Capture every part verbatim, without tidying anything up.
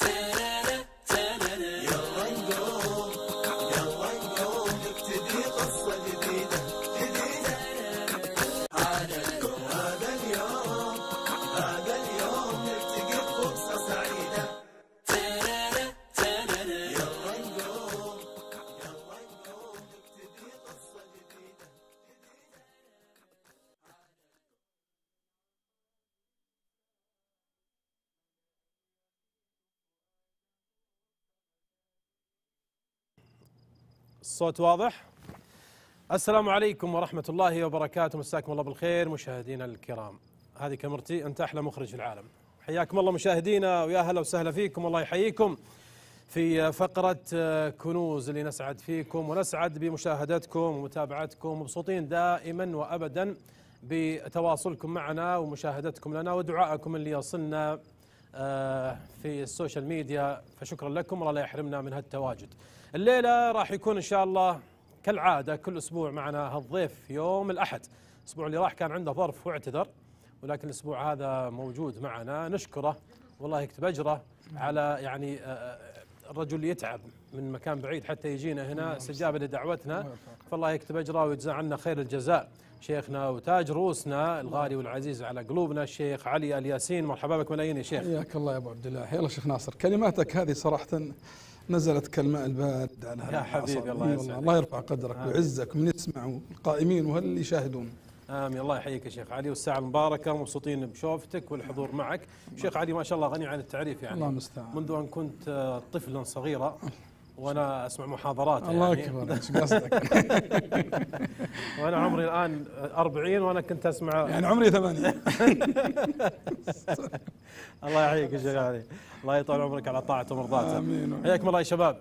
الصوت واضح؟ السلام عليكم ورحمة الله وبركاته، مساكم الله بالخير مشاهدينا الكرام. هذه كاميرتي، أنت أحلى مخرج في العالم. حياكم الله مشاهدينا ويا هلا وسهلا فيكم، الله يحييكم في فقرة كنوز اللي نسعد فيكم ونسعد بمشاهدتكم ومتابعتكم، مبسوطين دائما وأبدا بتواصلكم معنا ومشاهدتكم لنا ودعائكم اللي يصلنا في السوشيال ميديا، فشكرا لكم والله لا يحرمنا من هالتواجد. الليلة راح يكون إن شاء الله كالعادة كل أسبوع معنا هالضيف يوم الأحد. الأسبوع اللي راح كان عنده ظرف واعتذر، ولكن الأسبوع هذا موجود معنا، نشكره والله يكتب أجره على يعني الرجل اللي يتعب من مكان بعيد حتى يجينا هنا استجابة لدعوتنا، فالله يكتب أجره ويجزى عنا خير الجزاء. شيخنا وتاج رؤوسنا الغالي والعزيز على قلوبنا الشيخ علي الياسين، مرحبا بك ملايين يا شيخ. حياك الله يا ابو عبد الله. يلا شيخ ناصر، كلماتك هذه صراحه نزلت كالماء البارد على يا حبيبي. الله يسعدك، الله يرفع قدرك ويعزك من يسمع والقائمين وهل يشاهدون. امين. الله يحييك يا شيخ علي، والساعه المباركه، مبسوطين بشوفتك والحضور معك. شيخ علي ما شاء الله غني عن التعريف يعني، الله المستعان. منذ ان كنت طفلا صغيرا وانا اسمع محاضرات الله يعني. اكبر، ايش قصدك؟ وانا عمري الان أربعين وانا كنت اسمع يعني عمري ثمانية. الله يحييك يا شيخ علي، الله يطول عمرك على طاعته ومرضاته. امين. حياكم الله يا شباب.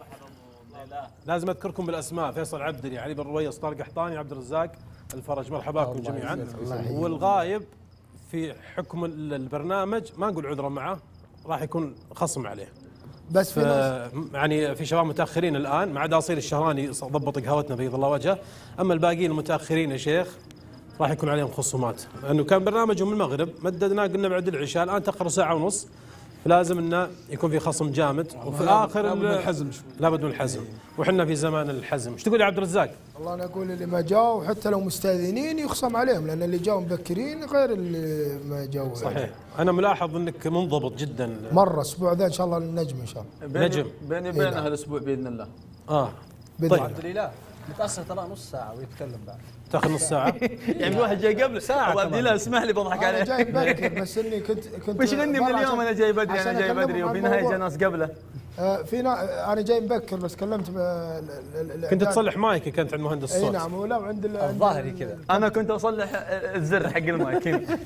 لازم اذكركم بالاسماء: فيصل عبدلي، علي بن رويس، طارق قحطاني، عبد الرزاق الفرج، مرحبا بكم جميعا. والغايب في حكم البرنامج ما نقول عذرا معه، راح يكون خصم عليه بس في يعني في شباب متاخرين الان، ما عدا اصيل الشهراني ضبط قهوتنا بيض الله وجهه، اما الباقيين المتاخرين يا شيخ راح يكون عليهم خصومات، لانه كان برنامجهم المغرب مددناه قلنا بعد العشاء، الان تاخر ساعه ونص، فلازم انه يكون في خصم جامد، وفي الاخر لابد من الحزم شوي، لابد من الحزم، وحنا في زمان الحزم. ايش تقول يا عبد الرزاق؟ والله انا اقول اللي ما جاوا حتى لو مستاذنين يخصم عليهم، لان اللي جاوا مبكرين غير اللي ما جاوا. صحيح. انا ملاحظ انك منضبط جدا مره. الاسبوع ذا ان شاء الله النجم ان شاء الله. نجم بيني وبينها الاسبوع باذن الله. اه باذن طيب. الله. الحمد لله. متاخر ترى نص ساعه ويتكلم بعد. تاخذ نص ساعه. يعني واحد جاي قبل ساعه. ابو عبد الله اسمح لي بضحك عليه. انا جاي مبكر بس اني كنت كنت وش غني من اليوم انا جاي بدري، انا جاي بدري وفي نهايه جاء ناس قبله. آه في نا... انا جاي مبكر بس كلمت ب... كنت تصلح مايكي كنت عند مهندس الصوت. اي نعم، ولا عند الظاهري كذا. انا كنت اصلح الزر حق المايك.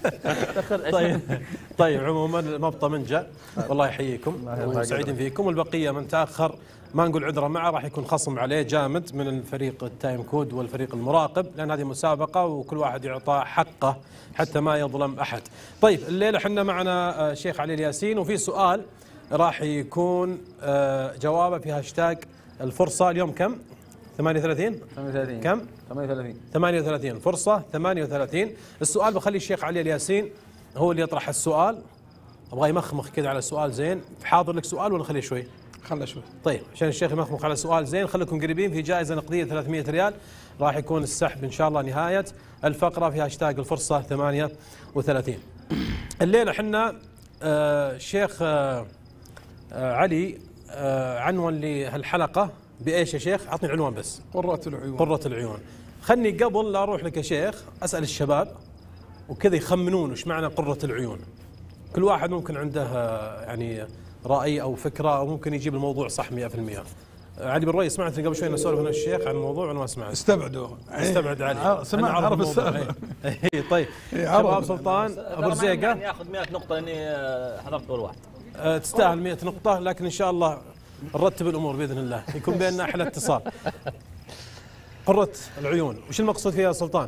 طيب طيب عموما مبطى منجا، والله يحييكم وسعيدين فيكم، والبقيه من تاخر ما نقول عذره معه، راح يكون خصم عليه جامد من الفريق التايم كود والفريق المراقب، لان هذه مسابقه وكل واحد يعطى حقه حتى ما يظلم احد. طيب الليله احنا معنا شيخ علي الياسين، وفي سؤال راح يكون جوابه في هاشتاج الفرصه. اليوم كم؟ ثمانية وثلاثين؟ ثمانية وثلاثين. كم؟ ثمانية وثلاثين. ثمانية وثلاثين فرصه ثمانية وثلاثين. السؤال بخلي الشيخ علي الياسين هو اللي يطرح السؤال، ابغى يمخمخ كذا على السؤال زين. حاضر لك سؤال ولا خليه شوي؟ خله شوي. طيب عشان الشيخ يمخمخ على سؤال زين، خليكم قريبين. في جائزه نقديه ثلاثمئة ريال، راح يكون السحب ان شاء الله نهايه الفقره في هاشتاج الفرصه ثمانية وثلاثين. الليله احنا آه شيخ آه آه علي آه عنوان لهالحلقه بايش يا شيخ؟ اعطني عنوان بس. قرة العيون. قرة العيون. خلني قبل لا اروح لك يا شيخ اسال الشباب وكذا يخمنون وش معنى قرة العيون. كل واحد ممكن عنده آه يعني رأي أو فكرة، أو ممكن يجيب الموضوع صح مئة في المئة. علي بن رويس، سمعت قبل شوي نسولف أنا الشيخ عن الموضوع ولا ما سمعت؟ استبعدوا. استبعد علي. سمعت عرف السالفة. اي طيب. شباب سلطان أبو رزيقة يعني ياخذ مئة نقطة إني حضرت أول واحد. أه تستاهل مئة نقطة، لكن إن شاء الله نرتب الأمور بإذن الله، يكون بيننا أحلى اتصال. قرة العيون، وش المقصود فيها يا سلطان؟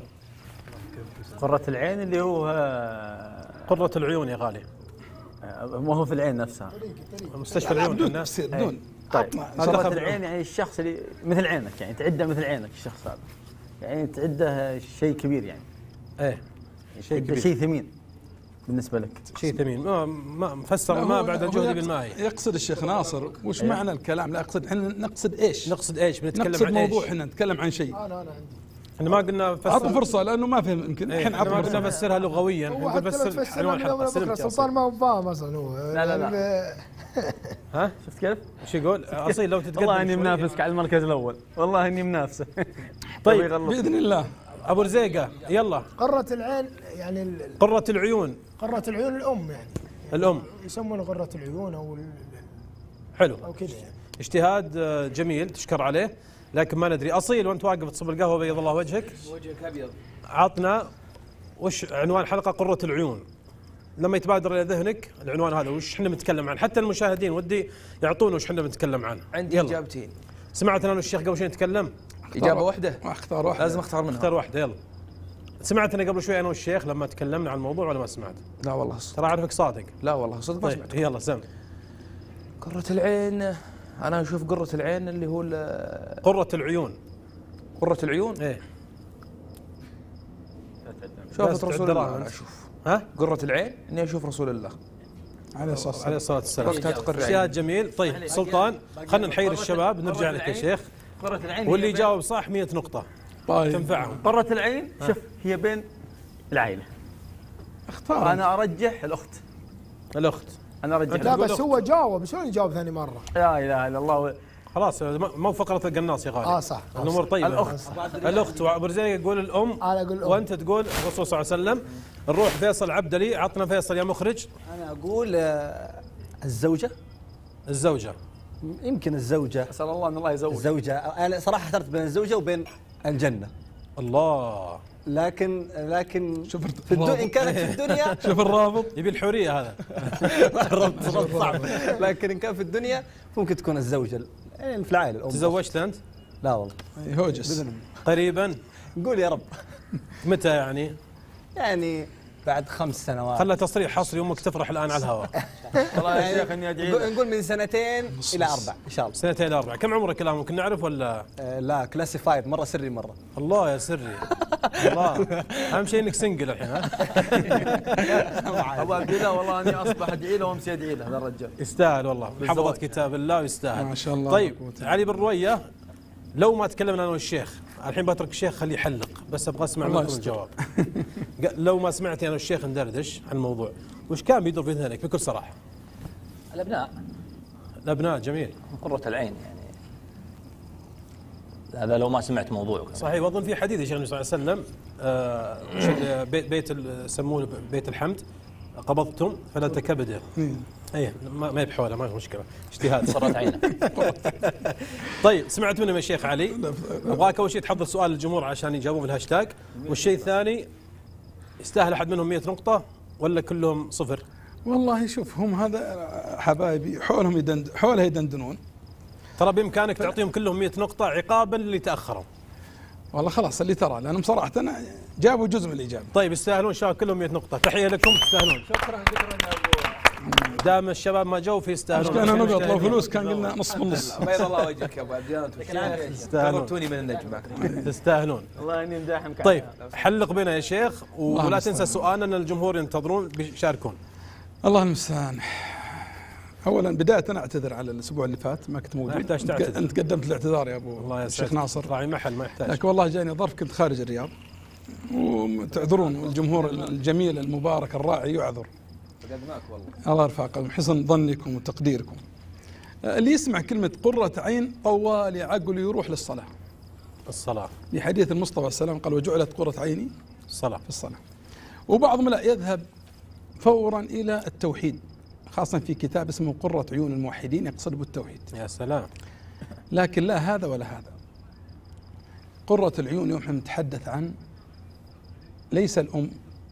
قرة العين اللي هو قرة العيون يا غالي. ما هو في العين نفسها. مستشفى العيون بدون تفسير بدون. طيب قرة العين يعني الشخص اللي مثل عينك، يعني تعده مثل عينك الشخص هذا، يعني تعده شيء كبير يعني. ايه شيء كبير، شيء ثمين. بالنسبه لك؟ شيء ثمين. ما ما مفسر لا، ما هو- بعد هو الجهد يقصد- بالماء. يقصد الشيخ ناصر وش معنى الكلام؟ لا اقصد احنا نقصد ايش؟ نقصد ايش؟ بنتكلم نقصد عن ايش؟ موضوع احنا نتكلم عن شيء. انا انا عندي احنا ما قلنا اعطوا فسر. فرصه لانه ما فهم يمكن إيه، الحين احنا ما اعطوا قلنا فرصه. نفسرها لغويا، هو نقول حتى لو فسر تفسر عنوان من الحلقه. بكره سلمت يا سلطان أصيل. ما هو فاهم اصلا هو. لا، لا، لا. لا. ها شفت كيف؟ ايش يقول؟ اصيل لو تتقدم والله اني شوي. منافسك على المركز الاول، والله اني منافسه. طيب، يغلط. باذن الله. ابو رزيقه يلا. قرة العين يعني ال- قرة العيون قرة العيون الام يعني الام. يسمونه قرة العيون او ال- حلو، او كذا يعني. اجتهاد آه، جميل تشكر عليه، لكن ما ندري. اصيل وانت واقف تصب القهوه بيض الله وجهك، وجهك ابيض. عطنا وش عنوان الحلقه؟ قرة العيون. لما يتبادر الى ذهنك العنوان هذا وش احنا بنتكلم عنه؟ حتى المشاهدين ودي يعطونا وش احنا بنتكلم عنه. عندي يلا. اجابتين. سمعت انا الشيخ قبل شوي نتكلم؟ اجابه واحده. اختار واحد. لازم اختار منها. اختار واحده يلا. سمعت انا قبل شوي انا والشيخ لما تكلمنا عن الموضوع ولا ما سمعت؟ لا والله صدق. ترى اعرفك صادق. لا والله صدق ما طيب سمعت. يلا سم. قرة العين، انا اشوف قرة العين اللي هو ال- قرة العيون. قرة العيون ايه شوفت رسول الله. دراهم. أنا اشوف ها؟ قرة العين اني اشوف رسول الله. عليه الصلاه والسلام. عليه الصلاة والسلام. وقتها تقر اجتهاد عين. جميل. طيب سلطان خلينا نحير الشباب، نرجع لك يا شيخ، قرة العين واللي هي بين- يجاوب صح مئة نقطة طيب تنفعهم. قرة العين شوف هي بين العائله. اختار. انا ارجح الاخت. الأخت. انا ارجح لا الأخت. بس هو جاوب، شلون يجاوب ثاني مره؟ لا اله الا الله. خلاص مو فقرة القناص يا غالي. اه صح. الأمور طيبة. الأخت. الأخت. وأبو رزيق يقول الأم، انا اقول الأم. وأنت تقول الرسول صلى الله عليه وسلم. نروح فيصل عبدلي، عطنا فيصل يا مخرج. أنا أقول آه، الزوجة. الزوجة. يمكن الزوجة. اسال الله ان الله يزوج. الزوجة أنا صراحة احترت بين الزوجة وبين الجنة، الله. لكن لكن شوف في الدنيا إن كانت في الدنيا شوف الرابط. يبي الحورية هذا. ربط ربط صعب، لكن إن كان في الدنيا ممكن تكون الزوجة يعني في العائلة الأم. تزوجت أنت؟ لا والله. هوجس. قريبا. نقول يا رب. متى يعني؟ يعني بعد خمس سنوات. خلى تصريح حصري، أمك تفرح الآن على الهواء. والله يا شيخ اني ادعي نقول لك. نقول من سنتين إلى أربع إن شاء الله. سنتين أربعة. كم عمرك الآن ممكن نعرف ولا؟ آه، لا كلاسيفايد مرة سري مرة. الله يا سري. الله. أهم شيء إنك سنجل الحين ها؟ ابو عبد الله والله اني اصبح ادعي له وامسي ادعي له هذا الرجال. يستاهل والله، حفظت كتاب الله ويستاهل. ما شاء الله. طيب علي بن روية، لو ما تكلمنا انا والشيخ، الحين بترك الشيخ خليه يحلق، بس ابغى اسمع الله منكم يستر. الجواب. ق- لو ما سمعتي انا والشيخ ندردش عن الموضوع، وش كان بيدور في ذهنك بكل صراحه؟ الابناء الابناء. جميل. قرة العين يعني، هذا لو ما سمعت موضوع. صحيح. واظن في حديث يا شيخ النبي صلى الله عليه وسلم، آه، وش ال- بيت بيت ال- يسمونه بيت الحمد، قبضتم فلا تكبده. اي ما ما يبحوله، ما في مشكله، اجتهاد. قرة عينه. طيب سمعت منهم يا شيخ علي، ابغاك اول شيء تحضر سؤال الجمهور عشان يجاوبون في الهاشتاج، والشيء الثاني يستاهل احد منهم مئة نقطة ولا كلهم صفر؟ والله شوف هم هذا حبايبي حولهم يدند حولها يدندنون. ترى بامكانك تعطيهم كلهم مئة نقطة عقابا للي تاخروا. والله خلاص اللي ترى لانهم صراحه أنا جابوا جزء من الاجابه. طيب يستاهلون شباب كلهم مئة نقطة، تحية لكم تستاهلون. شكرا شكرا يا ابو. دام الشباب ما جو في يستاهلون. كان نقط لو فلوس كان قلنا نص بالنص. بيض الله وجهك يا ابو عبد الله. تستاهلون. قربتوني من النجم. تستاهلون. والله اني مداحمك. طيب حلق بنا يا شيخ، ولا اللهم تنسى صل. سؤالنا ان الجمهور ينتظرون بيشاركون. الله المستعان. اولا بدايه انا اعتذر على الاسبوع اللي فات ما كنت موجود. ما يحتاج تعتذر. انت قدمت الاعتذار يا ابو الله الشيخ يسعدك. ناصر. راعي محل ما يحتاج. لكن والله جاني ظرف كنت خارج الرياض. وتعذرون الجمهور الجميل المبارك الراعي يعذر. قدماك والله. الله يرفع قلبكم، حسن ظنكم وتقديركم. اللي يسمع كلمة قرة عين طوال عقله يروح للصلاة. الصلاة. لحديث المصطفى صلى الله عليه وسلم قال وجعلت قرة عيني الصلاة. في الصلاة. وبعضهم لا يذهب فورا إلى التوحيد، خاصة في كتاب اسمه قرة عيون الموحدين يقصد بالتوحيد. يا سلام. لكن لا هذا ولا هذا. قرة العيون يوم نتحدث عن ليس الأم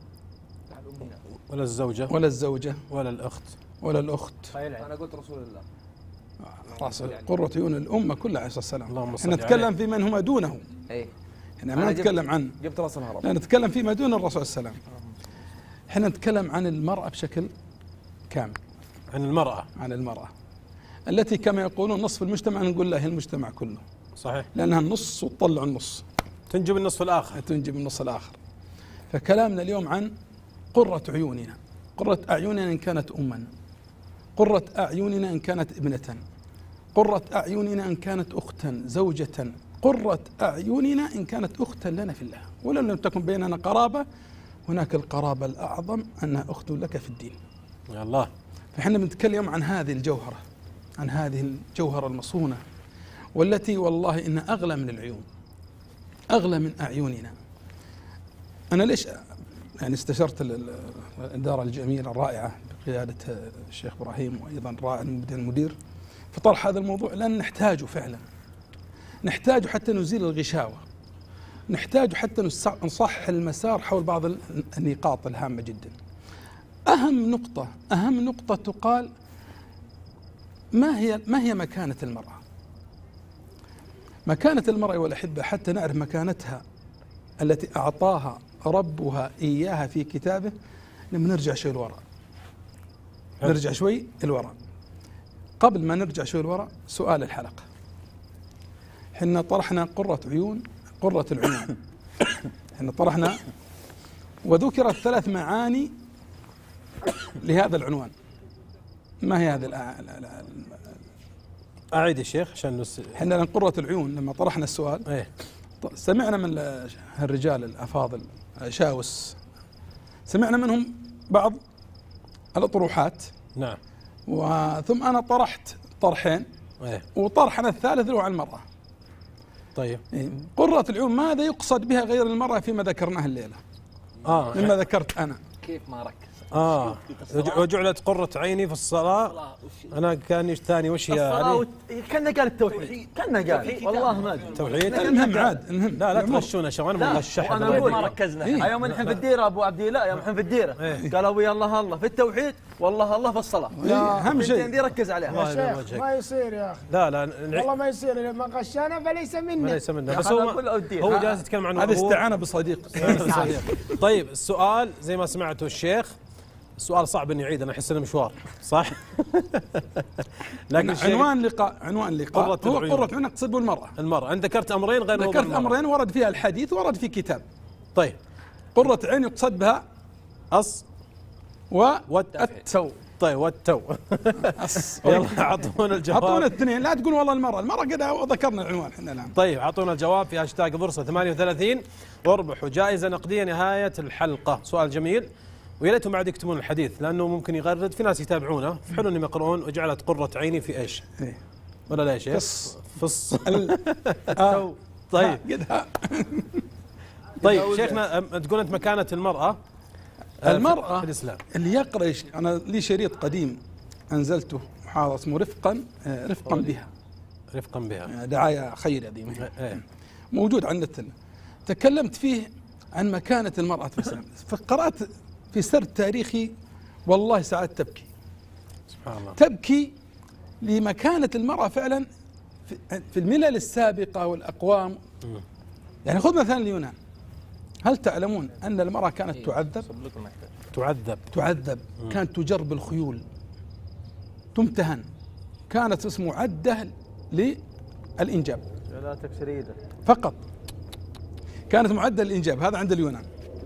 ولا الزوجة ولا الزوجة ولا الأخت. ولا الأخت. انا قلت رسول الله. راس قرة عيون الأمة كلها عليه الصلاة والسلام. اللهم صل احنا عليه. نتكلم في من هم دونه. اي احنا ما أنا جبت- نتكلم عن جبت راس الهرم. لا نتكلم فيما دون الرسول صلى الله عليه وسلم. احنا نتكلم عن المرأة بشكل كامل، عن المرأة. عن المرأة التي كما يقولون نصف المجتمع، نقول لا هي المجتمع كله، صحيح. لأنها النص وتطلع النص تنجب النصف الآخر. تنجب النص الآخر. فكلامنا اليوم عن قرة عيوننا. قرة أعيننا إن كانت أما، قرة أعيننا إن كانت ابنة، قرة أعيننا إن كانت أختا زوجة، قرة أعيننا إن كانت أختا لنا في الله، ولو لم تكن بيننا قرابة هناك القرابة الأعظم أنها أخت لك في الدين. يا الله. فإحنا بنتكلم عن هذه الجوهرة، عن هذه الجوهرة المصونة، والتي والله إنها أغلى من العيون، أغلى من أعيننا. أنا ليش يعني استشرت الإدارة الجميلة الرائعة بقيادة الشيخ إبراهيم وأيضا رائع المدير في طرح هذا الموضوع، لأن نحتاجه فعلا، نحتاجه حتى نزيل الغشاوة، نحتاجه حتى نصحح المسار حول بعض النقاط الهامة جدا. أهم نقطة أهم نقطة تقال ما هي ما هي مكانة المرأة؟ مكانة المرأة والأحبة حتى نعرف مكانتها التي أعطاها ربها إياها في كتابه، لما نرجع شوي الوراء. نرجع شوي الوراء. قبل ما نرجع شوي الوراء، سؤال الحلقة. حنا طرحنا قرة عيون، قرة العيون. حنا طرحنا وذكرت ثلاث معاني لهذا العنوان. ما هي هذه الأ... أعيد يا شيخ عشان نس... حنا قرة العيون لما طرحنا السؤال ايه سمعنا من الرجال الأفاضل شاوس، سمعنا منهم بعض الأطروحات. نعم. وثم أنا طرحت طرحين، ايه وطرحنا الثالث اللي هو عن المرأة. طيب. إيه. قرة العيون ماذا يقصد بها غير المرأة فيما ذكرناه الليلة؟ اه مما ذكرت أنا. كيف ما ركز؟ اه وجعلت قرة عيني في الصلاة. أنا كان ثاني وش هي الصلاة كأنه قال التوحيد، كأنه قال والله ما أدري. توحيد. المهم عاد المهم لا لا تغشونا شباب، أنا مغشح. أنا أقول ما ركزنا. إيه؟ يوم نحن في الديرة أبو عبد الله، يوم نحن في الديرة إيه؟ قال أبوي الله الله في التوحيد والله الله في الصلاة. إيه، أهم شيء دي ركز عليها. يا شيخ ما يصير يا أخي، لا لا والله ما يصير، لما غشانا فليس منا. ليس منا، يا بس أخي هو أنا أقول له الدين. هو جالس يتكلم عن هذا استعانة بصديق. طيب السؤال زي ما سمعته الشيخ، السؤال صعب اني اعيد، انا احس انه مشوار صح. لكن عنوان لقاء عنوان لقاء قرة هو العيون. قرة عيون نقصد بالمرأة. المرأة. انت ذكرت امرين غير موضوع ذكرت المرأة. أمرين ورد فيها الحديث ورد في كتاب. طيب قرة عين يقصد بها أص و والتو. طيب والتو. أص. يلا اعطونا الجواب. أعطونا الاثنين، لا تقول والله المرأة، المرأة قد ذكرنا العنوان احنا الآن. طيب اعطونا الجواب في هاشتاج ضرسة ثمانية وثلاثين واربحوا جائزة نقدية نهاية الحلقة. سؤال جميل، ويا ريتهم بعد يكتبون الحديث لانه ممكن يغرد، في ناس يتابعونه، فحلو انهم يقرؤون وجعلت قرة عيني في ايش؟ إيه. ولا لا يا شيخ؟ فص. فص. ال- آه. طيب قدها. طيب شيخنا تقول انت مكانة المرأة آه، المرأة في الاسلام. اللي يقرأ، أنا لي شريط قديم أنزلته محاضرة اسمه رفقا آه، رفقا بها، رفقا بها. دعاية خير عظيمة، ايه موجود على النت. تكلمت فيه عن مكانة المرأة في الإسلام، فقرأت في سرد تاريخي والله ساعات تبكي سبحان الله. تبكي لمكانة المرأة فعلا في- في الملل السابقة والأقوام. يعني خذ مثلا اليونان، هل تعلمون أن المرأة كانت تعذب؟ تعذب. تعذب، كانت تجر بالخيول، تمتهن، كانت اسمه عدة للإنجاب لا تكسر ايده. فقط، كانت معدة للإنجاب. هذا عند اليونان.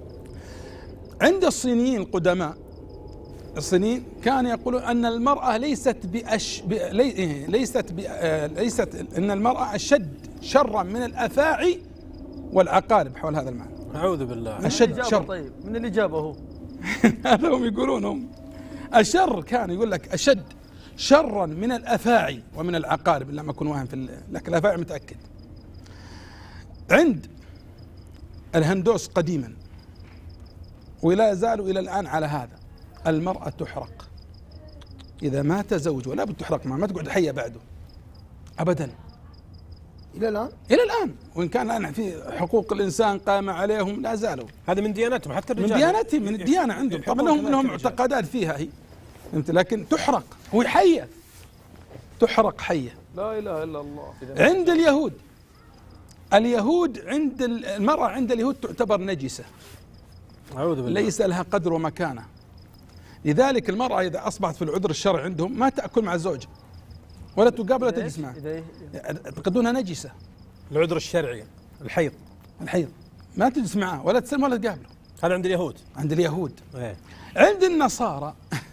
عند الصينيين القدماء، الصينيين كانوا يقولون أن المرأة ليست بأش ب... لي... ليست ب... آه، ليست أن المرأة أشد شرا من الأفاعي والعقارب حول هذا المعنى. اعوذ بالله. أشد شر. طيب من اللي جابه هو؟ هذا هم يقولون هم أشر، كان يقول لك أشد شرا من الأفاعي ومن العقارب، لما أكون واهم في ال... لكن الأفاعي متأكد. عند الهندوس قديما ولا زالوا إلى الآن على هذا، المرأة تحرق إذا مات زوجها، لا بد تحرق، ما, ما تقعد حية بعده أبدا الى الان إلى الآن. وإن كان الآن في حقوق الإنسان قائمة عليهم لا زالوا. هذا من ديانتهم حتى من الرجال. ديانتهم، من الديانة عندهم طبعا، لهم لهم معتقدات فيها هي، فهمت؟ لكن تحرق هو حية، تحرق حية. لا اله الا الله. عند اليهود، اليهود عند المرأة عند اليهود تعتبر نجسة، اعوذ بالله. ليس لها قدر ومكانة. لذلك المرأة إذا أصبحت في العذر الشرعي عندهم ما تأكل مع الزوج ولا تقابل ولا تجلس معه، يعتقدونها نجسة. العذر الشرعي الحيض. الحيض ما تجلس معه ولا تسلم ولا تقابله. هذا عند اليهود. عند اليهود. ايه. عند النصارى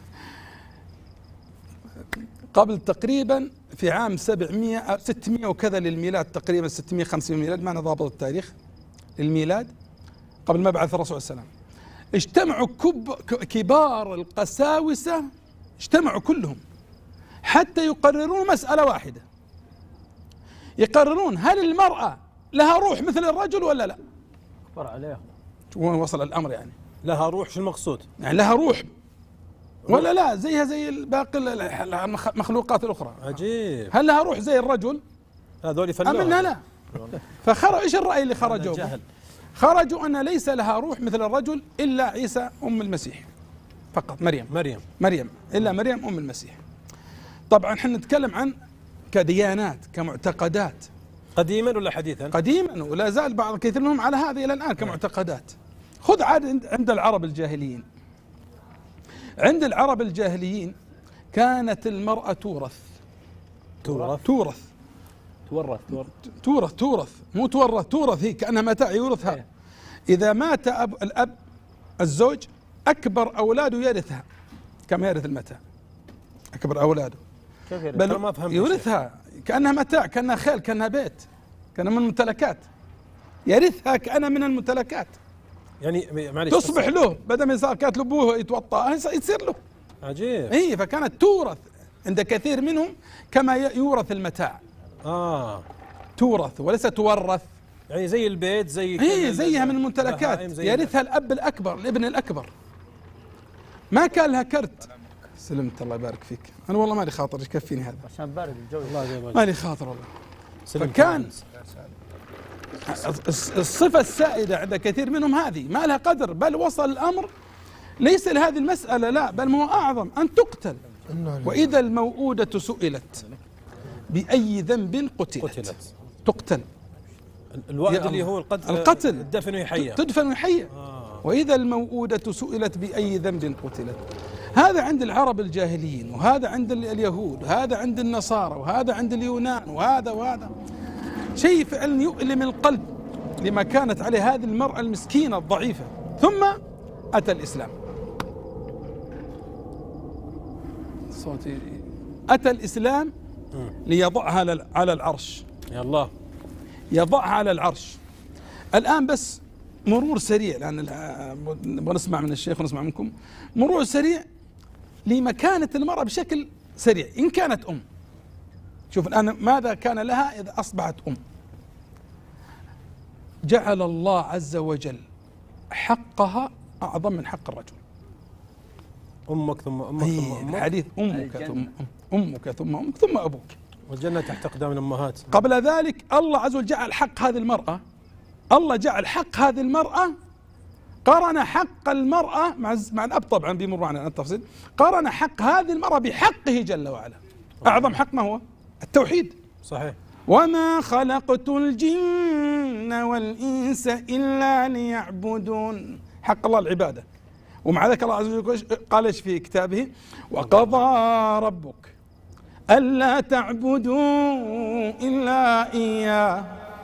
قبل تقريبا في عام سبعمائة ستمائة وكذا للميلاد، تقريبا ستمائة وخمسين للميلاد، ما أنا ضابط التاريخ للميلاد، قبل مبعث الرسول صلى الله عليه وسلم، اجتمعوا كب كبار القساوسة، اجتمعوا كلهم حتى يقررون مسألة واحدة، يقررون هل المرأة لها روح مثل الرجل ولا لا؟ كبر عليهم. وين وصل الأمر يعني؟ لها روح، شو المقصود؟ يعني لها روح ولا لا زيها زي باقي المخلوقات الأخرى؟ عجيب. هل لها روح زي الرجل؟ هذول أم فلوها. أنها لا؟ فخرج ايش الرأي اللي خرجوا؟ جهل. خرجوا أن ليس لها روح مثل الرجل إلا عيسى أم المسيح فقط، مريم مريم مريم إلا مريم أم المسيح. طبعا احنا نتكلم عن كديانات كمعتقدات قديما ولا حديثا؟ قديما، ولا زال بعض كثير منهم على هذه إلى الآن كمعتقدات. خذ عاد عند العرب الجاهليين، عند العرب الجاهليين كانت المرأة تورث تورث تورث تورث تورث تورث تورث مو تورث تورث هي كأنها متاع يورثها. إذا مات أب الأب الزوج أكبر أولاده يرثها كما يرث المتاع، أكبر أولاده كيف يرث؟ بل ما فهمت يورثها كأنها متاع، كأنها خيل، كأنها بيت، كأنها من الممتلكات، يرثها كأنها من الممتلكات، يعني معلش تصبح له بدل ما صار كانت لابوه يتوطأ يصير له. عجيب. اي فكانت تورث عند كثير منهم كما يورث المتاع. اه تورث وليس تورث. يعني زي البيت، زي هي زيها من الممتلكات، يرثها الأب الأكبر الابن الأكبر. ما كان لها كرت. سلمت الله يبارك فيك. أنا والله مالي خاطر يكفيني هذا، عشان بارد الجو. الله مالي خاطر والله. سلمت. فكان الصفة السائدة عند كثير منهم هذه ما لها قدر، بل وصل الأمر ليس لهذه المسألة لا، بل هو أعظم أن تقتل. وإذا الموءودة سئلت بأي ذنب قتلت, قتلت. تقتل. الوأد اللي هو القتل، القتل الدفن وهي حية، تدفن وهي حية. آه. وإذا الموءودة سئلت بأي ذنب قتلت. هذا عند العرب الجاهليين، وهذا عند اليهود، وهذا عند النصارى، وهذا عند اليونان، وهذا وهذا. شيء فعلا يؤلم القلب لما كانت عليه هذه المرأة المسكينة الضعيفة. ثم أتى الإسلام. صوتي. أتى الإسلام ليضعها على العرش. يا الله. يضعها على العرش. الآن بس مرور سريع، لأن نبغى نسمع من الشيخ ونسمع منكم، مرور سريع لمكانة المرأة بشكل سريع إن كانت أم. شوف الآن ماذا كان لها إذا أصبحت أم. جعل الله عز وجل حقها أعظم من حق الرجل. أمك ثم أمك ثم أمك. الحديث أمك ثم أمك ثم أمك ثم أبوك. والجنة تحت أقدام الأمهات. قبل ذلك الله عز وجل جعل حق هذه المرأة، الله جعل حق هذه المرأة، قارن حق المرأة مع مع الأب طبعا بيمر معنا التفصيل، قارن حق هذه المرأة بحقه جل وعلا. أعظم حق ما هو؟ التوحيد. صحيح. وما خلقت الجن والإنس إلا ليعبدون. حق الله العبادة. ومع ذلك الله عز وجل قال ايش في كتابه؟ وقضى ربك ألا تعبدوا إلا إياه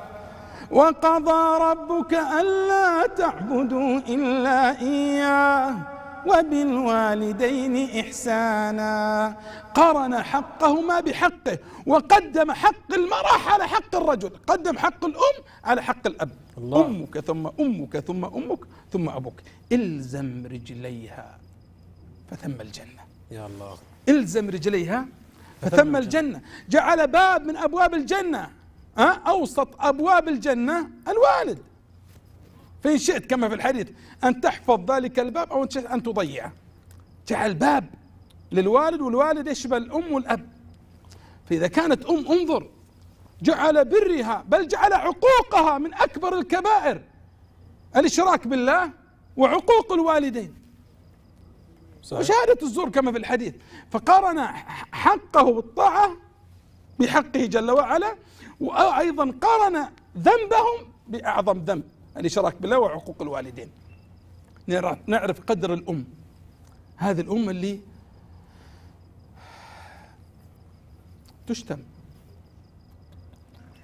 وقضى ربك ألا تعبدوا إلا إياه وبالوالدين إحسانا. قارن حقهما بحقه، وقدم حق المرأة على حق الرجل، قدم حق الأم على حق الأب. الله. أمك ثم أمك ثم أمك ثم أبوك. إلزم رجليها فثم الجنة. يا الله. إلزم رجليها فثم الجنة. جعل باب من أبواب الجنة، أه؟ أوسط أبواب الجنة الوالد، فإن شئت كما في الحديث أن تحفظ ذلك الباب أو أن تضيعه. جعل باب للوالد، والوالد يشبه الأم والأب. فإذا كانت أم انظر، جعل برها بل جعل عقوقها من أكبر الكبائر، الإشراك بالله وعقوق الوالدين وشهادة الزور كما في الحديث. فقارن حقه بالطاعة بحقه جل وعلا، وأيضا قارن ذنبهم بأعظم ذنب الإشراك بالله وعقوق الوالدين. نعرف قدر الأم، هذه الأم اللي تشتم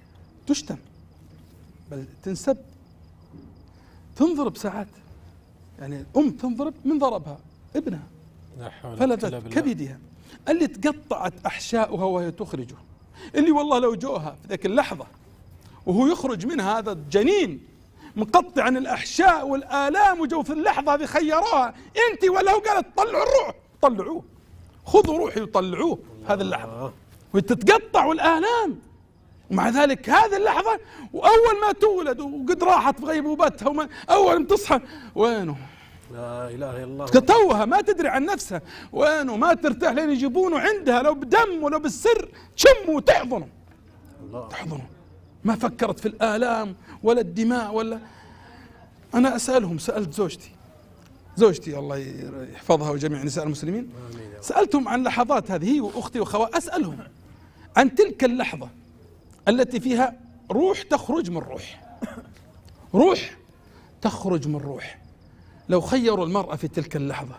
تشتم بل تنسب، تنضرب ساعات، يعني الأم تنضرب، من ضربها؟ ابنها. فلذت كبدها اللي تقطعت أحشاؤها وهي تخرجه، اللي والله لو جوها في ذيك اللحظة وهو يخرج من هذا الجنين مقطع عن الأحشاء والآلام، وجو في اللحظة هذه خيروها أنت ولا هو، قالت طلعوا الروح، طلعوه، خذوا روحي وطلعوه هذه اللحظة، وتتقطع والآلام. ومع ذلك هذه اللحظة وأول ما تولد وقد راحت في غيبوبتها وما أول ما تصحى وينه؟ لا إله إلا الله. توها ما تدري عن نفسها وينه، ما ترتاح لين يجيبونه عندها، لو بدم ولو بالسر تشمه وتحضنه. الله. تحضنه، ما فكرت في الآلام ولا الدماء ولا. أنا أسألهم، سألت زوجتي زوجتي الله يحفظها وجميع نساء المسلمين، سألتهم عن لحظات هذه، هي وأختي وخواتي، أسألهم عن تلك اللحظة التي فيها روح تخرج من روح، روح تخرج من روح. لو خيروا المرأة في تلك اللحظة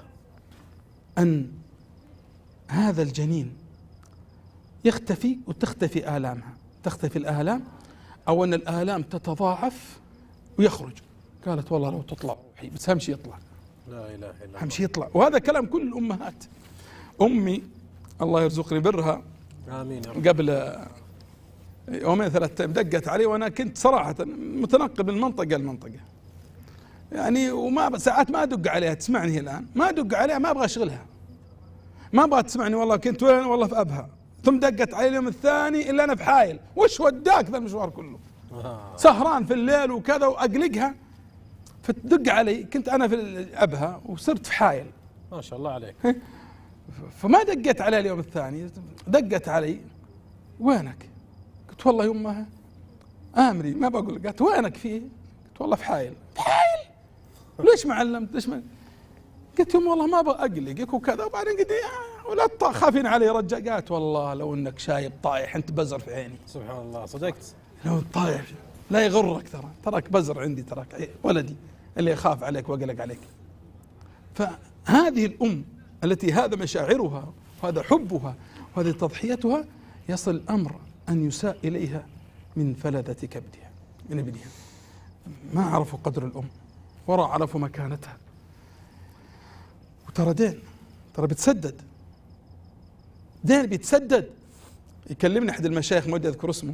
أن هذا الجنين يختفي وتختفي آلامها، تختفي الآلام، أو أن الآلام تتضاعف ويخرج، قالت والله لو تطلع روحي بس همشي يطلع، لا إله إلا الله، همشي يطلع. وهذا كلام كل الأمهات. أمي الله يرزقني برها، آمين يا رب، قبل يومين ثلاثة دقت علي وأنا كنت صراحة متنقل من منطقة لمنطقة، يعني وما ساعات ما أدق عليها، تسمعني الآن ما أدق عليها، ما أبغى أشغلها، ما أبغى تسمعني، والله كنت وين، والله في أبها، ثم دقت علي اليوم الثاني إلا أنا في حايل، وش وداك ذا المشوار كله؟ آه. سهران في الليل وكذا وأقلقها، فتدق علي، كنت أنا في أبها وصرت في حايل، ما شاء الله عليك. فما دقت علي اليوم الثاني، دقت علي وينك؟ قلت والله يمها آمري، ما بقول لك، قالت وينك فيه؟ قلت والله في حايل. في حايل؟ ليش ما علمت؟ ليش ما؟ قلت يوم والله ما ابغى اقلقك وكذا، وبعدين قلت ولا تخافين علي رجع. قالت والله لو انك شايب طايح انت بزر في عيني. سبحان الله، صدقت. لو طايح لا يغرك، ترى تراك بزر عندي، تراك ولدي اللي يخاف عليك واقلق عليك. فهذه الام التي هذا مشاعرها وهذا حبها وهذه تضحيتها، يصل الامر ان يساء اليها من فلذة كبدها من ابنها. ما عرفوا قدر الام ولا عرفوا مكانتها. وترى دين، ترى بتسدد دين، بيتسدد. يكلمني احد المشايخ، ما ودي اذكر اسمه،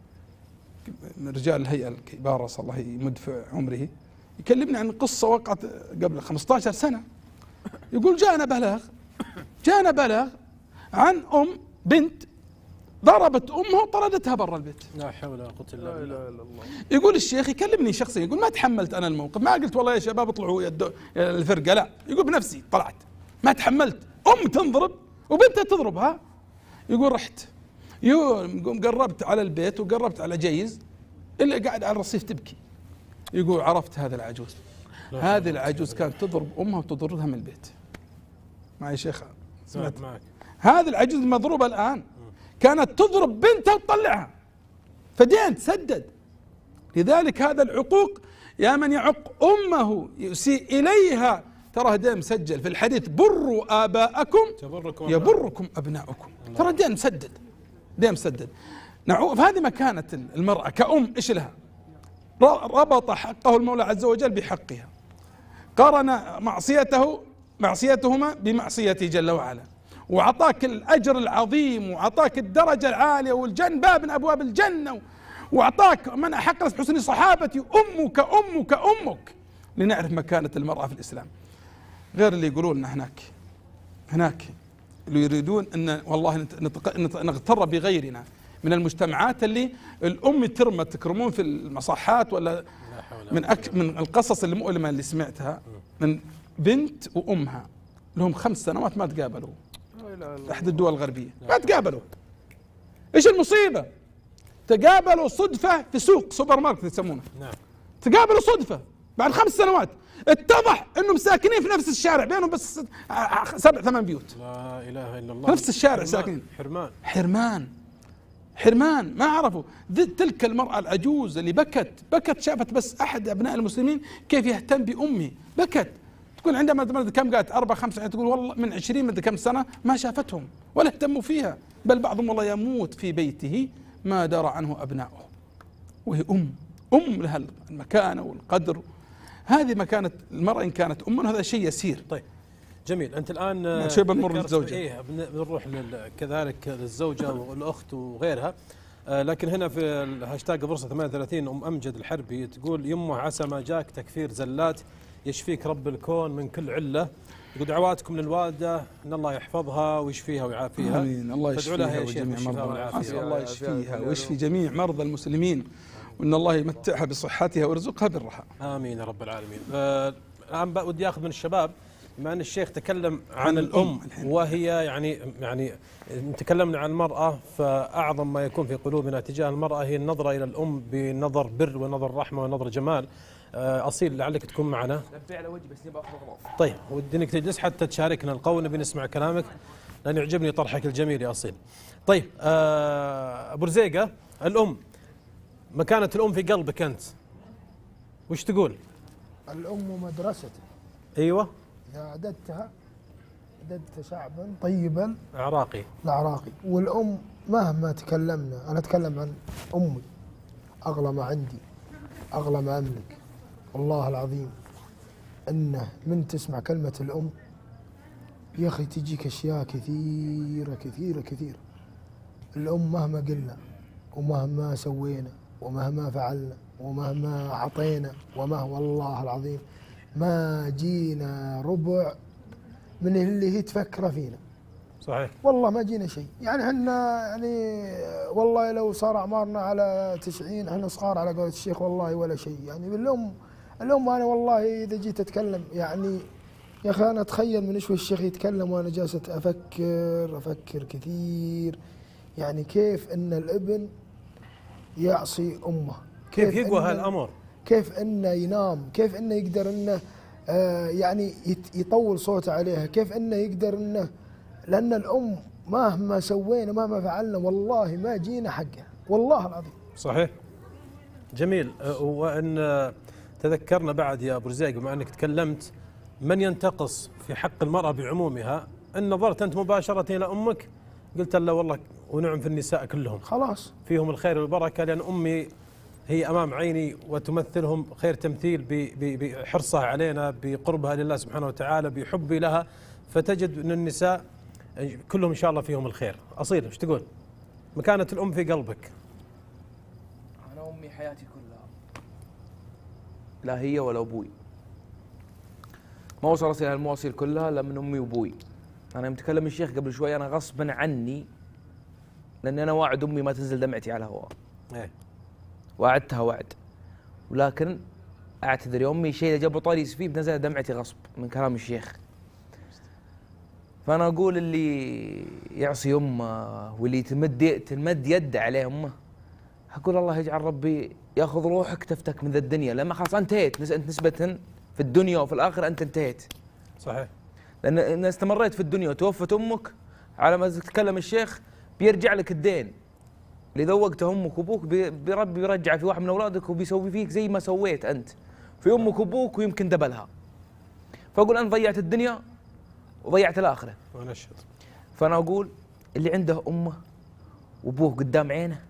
من رجال الهيئه الكبار صلى الله يمد في عمره، يكلمني عن قصه وقعت قبل خمسة عشر سنه. يقول جاءنا بلاغ جاءنا بلاغ عن ام بنت ضربت امها وطردتها برا البيت. لا حول ولا قوه الا بالله. يقول الشيخ يكلمني شخصيا، يقول ما تحملت انا الموقف، ما قلت والله يا شباب اطلعوا يا الفرقه، لا، يقول بنفسي طلعت، ما تحملت ام تنضرب وبنتها تضربها. يقول رحت يوم قربت على البيت وقربت على جيز اللي قاعد على الرصيف تبكي. يقول عرفت هذا العجوز، هذه العجوز كانت تضرب امها وتطردها من البيت. معي شيخ؟ سمعت معك. هذه العجوز المضروبه الان كانت تضرب بنتها وتطلعها، فدين تسدد. لذلك هذا العقوق، يا من يعق امه يسيء اليها، ترى دين مسجل في الحديث، بروا اباءكم يبركم ابناؤكم. ترى دين مسدد، دين مسدد. نعوف هذه مكانة المرأة كأم، ايش لها؟ ربط حقه المولى عز وجل بحقها، قارن معصيته معصيتهما بمعصيته جل وعلا، وعطاك الأجر العظيم، وعطاك الدرجة العالية والجنة، باب من أبواب الجنة، وأعطاك من أحق بحسن صحابتي أمك أمك أمك، لنعرف مكانة المرأة في الإسلام. غير اللي يقولون لنا هناك هناك اللي يريدون أن والله نغتر بغيرنا من المجتمعات اللي الأم ترمى، تكرمون في المصحات ولا من أك من القصص المؤلمة اللي سمعتها، من بنت وأمها لهم خمس سنوات ما تقابلوا، أحد الدول الغربية ما تقابلوا. إيش المصيبة؟ تقابلوا صدفة في سوق سوبر ماركت يسمونه، نعم، تقابلوا صدفة بعد خمس سنوات، اتضح انهم ساكنين في نفس الشارع، بينهم بس سبع ثمان بيوت. لا اله الا الله. في نفس الشارع ساكنين. حرمان حرمان حرمان ما عرفوا. تلك المرأة العجوز اللي بكت بكت شافت بس احد ابناء المسلمين كيف يهتم بامه، بكت. تقول عندما كم قالت اربع خمس، تقول والله من عشرين من كم سنة ما شافتهم ولا اهتموا فيها، بل بعضهم والله يموت في بيته ما درى عنه ابناؤه، وهي ام ام لها المكانة والقدر. هذه مكانة المرأة إن كانت أما، هذا شيء يسير. طيب جميل. أنت الآن شيء بنمر ذكرت- للزوجة. إيه بنروح لل- كذلك للزوجة والأخت وغيرها. آه، لكن هنا في الهاشتاج فرصة ثمانية وثلاثين أم أمجد الحربي تقول: يمه عسى ما جاك تكفير زلات، يشفيك رب الكون من كل علة. يقول دعواتكم للوالدة أن الله يحفظها ويشفيها ويعافيها. آمين. الله فادعوا لها يشفيها يا شيخ وجميع بالشفاء مرضى، والعافية. أسأل الله يشفيها ويشفي جميع مرضى المسلمين، وأن الله يمتعها بصحتها ويرزقها بالرخاء. آمين يا رب العالمين. آه، الآن بقى ودي أخذ من الشباب، بما أن الشيخ تكلم عن الأم وهي يعني يعني تكلمنا عن المرأة، فأعظم ما يكون في قلوبنا تجاه المرأة هي النظرة إلى الأم بنظر بر ونظر رحمة ونظر جمال. آه، أصيل لعلك تكون معنا. لبي على وجهي بس نبغى اخذ غضاف. طيب ودي انك تجلس حتى تشاركنا القول، نبي نسمع كلامك لأن يعجبني طرحك الجميل يا أصيل. طيب آه، أبو رزيقة، الأم، مكانة الأم في قلبك أنت وش تقول؟ الأم مدرسة، أيوة. إذا أعددتها أعددت شعبا طيبا عراقي. العراقي. والأم مهما تكلمنا، أنا أتكلم عن أمي، أغلى ما عندي، أغلى ما أملك، والله العظيم أنه من تسمع كلمة الأم يا أخي تجيك أشياء كثيرة كثيرة كثيرة. الأم مهما قلنا ومهما سوينا ومهما فعلنا ومهما عطينا وما والله العظيم ما جينا ربع من اللي هي تفكره فينا. صحيح. والله ما جينا شيء، يعني احنا يعني والله لو صار اعمارنا على تسعين احنا صغار على قولة الشيخ، والله ولا شيء. يعني بالام الام انا والله اذا جيت اتكلم يعني يا اخي انا اتخيل من شوي الشيخ يتكلم وانا جالسة افكر افكر كثير، يعني كيف ان الابن يعصي امه، كيف يقوى إن- هالأمر؟ كيف انه ينام، كيف انه يقدر انه آه يعني يت- يطول صوته عليها، كيف انه يقدر انه، لان الام مهما سوينا مهما فعلنا والله ما جينا حقها، والله العظيم. صحيح. جميل. أه، وأن أه، تذكرنا بعد يا أبو رزيق بما أنك تكلمت من ينتقص في حق المرأة بعمومها، أن نظرت أنت مباشرة إلى أمك قلت لا والله ونعم في النساء كلهم خلاص فيهم الخير والبركة، لأن أمي هي أمام عيني وتمثلهم خير تمثيل ب- ب- بحرصها علينا، بقربها لله سبحانه وتعالى، بحبي لها، فتجد أن النساء كلهم إن شاء الله فيهم الخير. أصيل وش تقول؟ مكانة الأم في قلبك؟ انا امي حياتي كلها، لا هي ولا ابوي. ما وصلت الى المواصيل كلها الا من امي وابوي. انا يوم تكلم الشيخ قبل شوي انا غصبا عني، لاني انا واعد امي ما تنزل دمعتي على الهواء. إيه. وعدتها وعد، ولكن اعتذر يا امي، شيء اذا جاب طاري فيه بنزل دمعتي غصب من كلام الشيخ. فانا اقول اللي يعصي امه واللي تمد تمد يده عليه امه، اقول الله يجعل ربي ياخذ روحك تفتك من ذا الدنيا، لما خلاص انتهيت. انت نسبه في الدنيا وفي الاخره انت انتهيت. صحيح. لان ان استمريت في الدنيا وتوفت امك على ما تكلم الشيخ بيرجع لك الدين اللي ذوقته امك وابوك، بربي بيرجع في واحد من اولادك وبيسوي فيك زي ما سويت انت في امك وابوك ويمكن دبلها. فاقول انا ضيعت الدنيا وضيعت الاخره. ونشهد. فانا اقول اللي عنده امه وابوه قدام عينه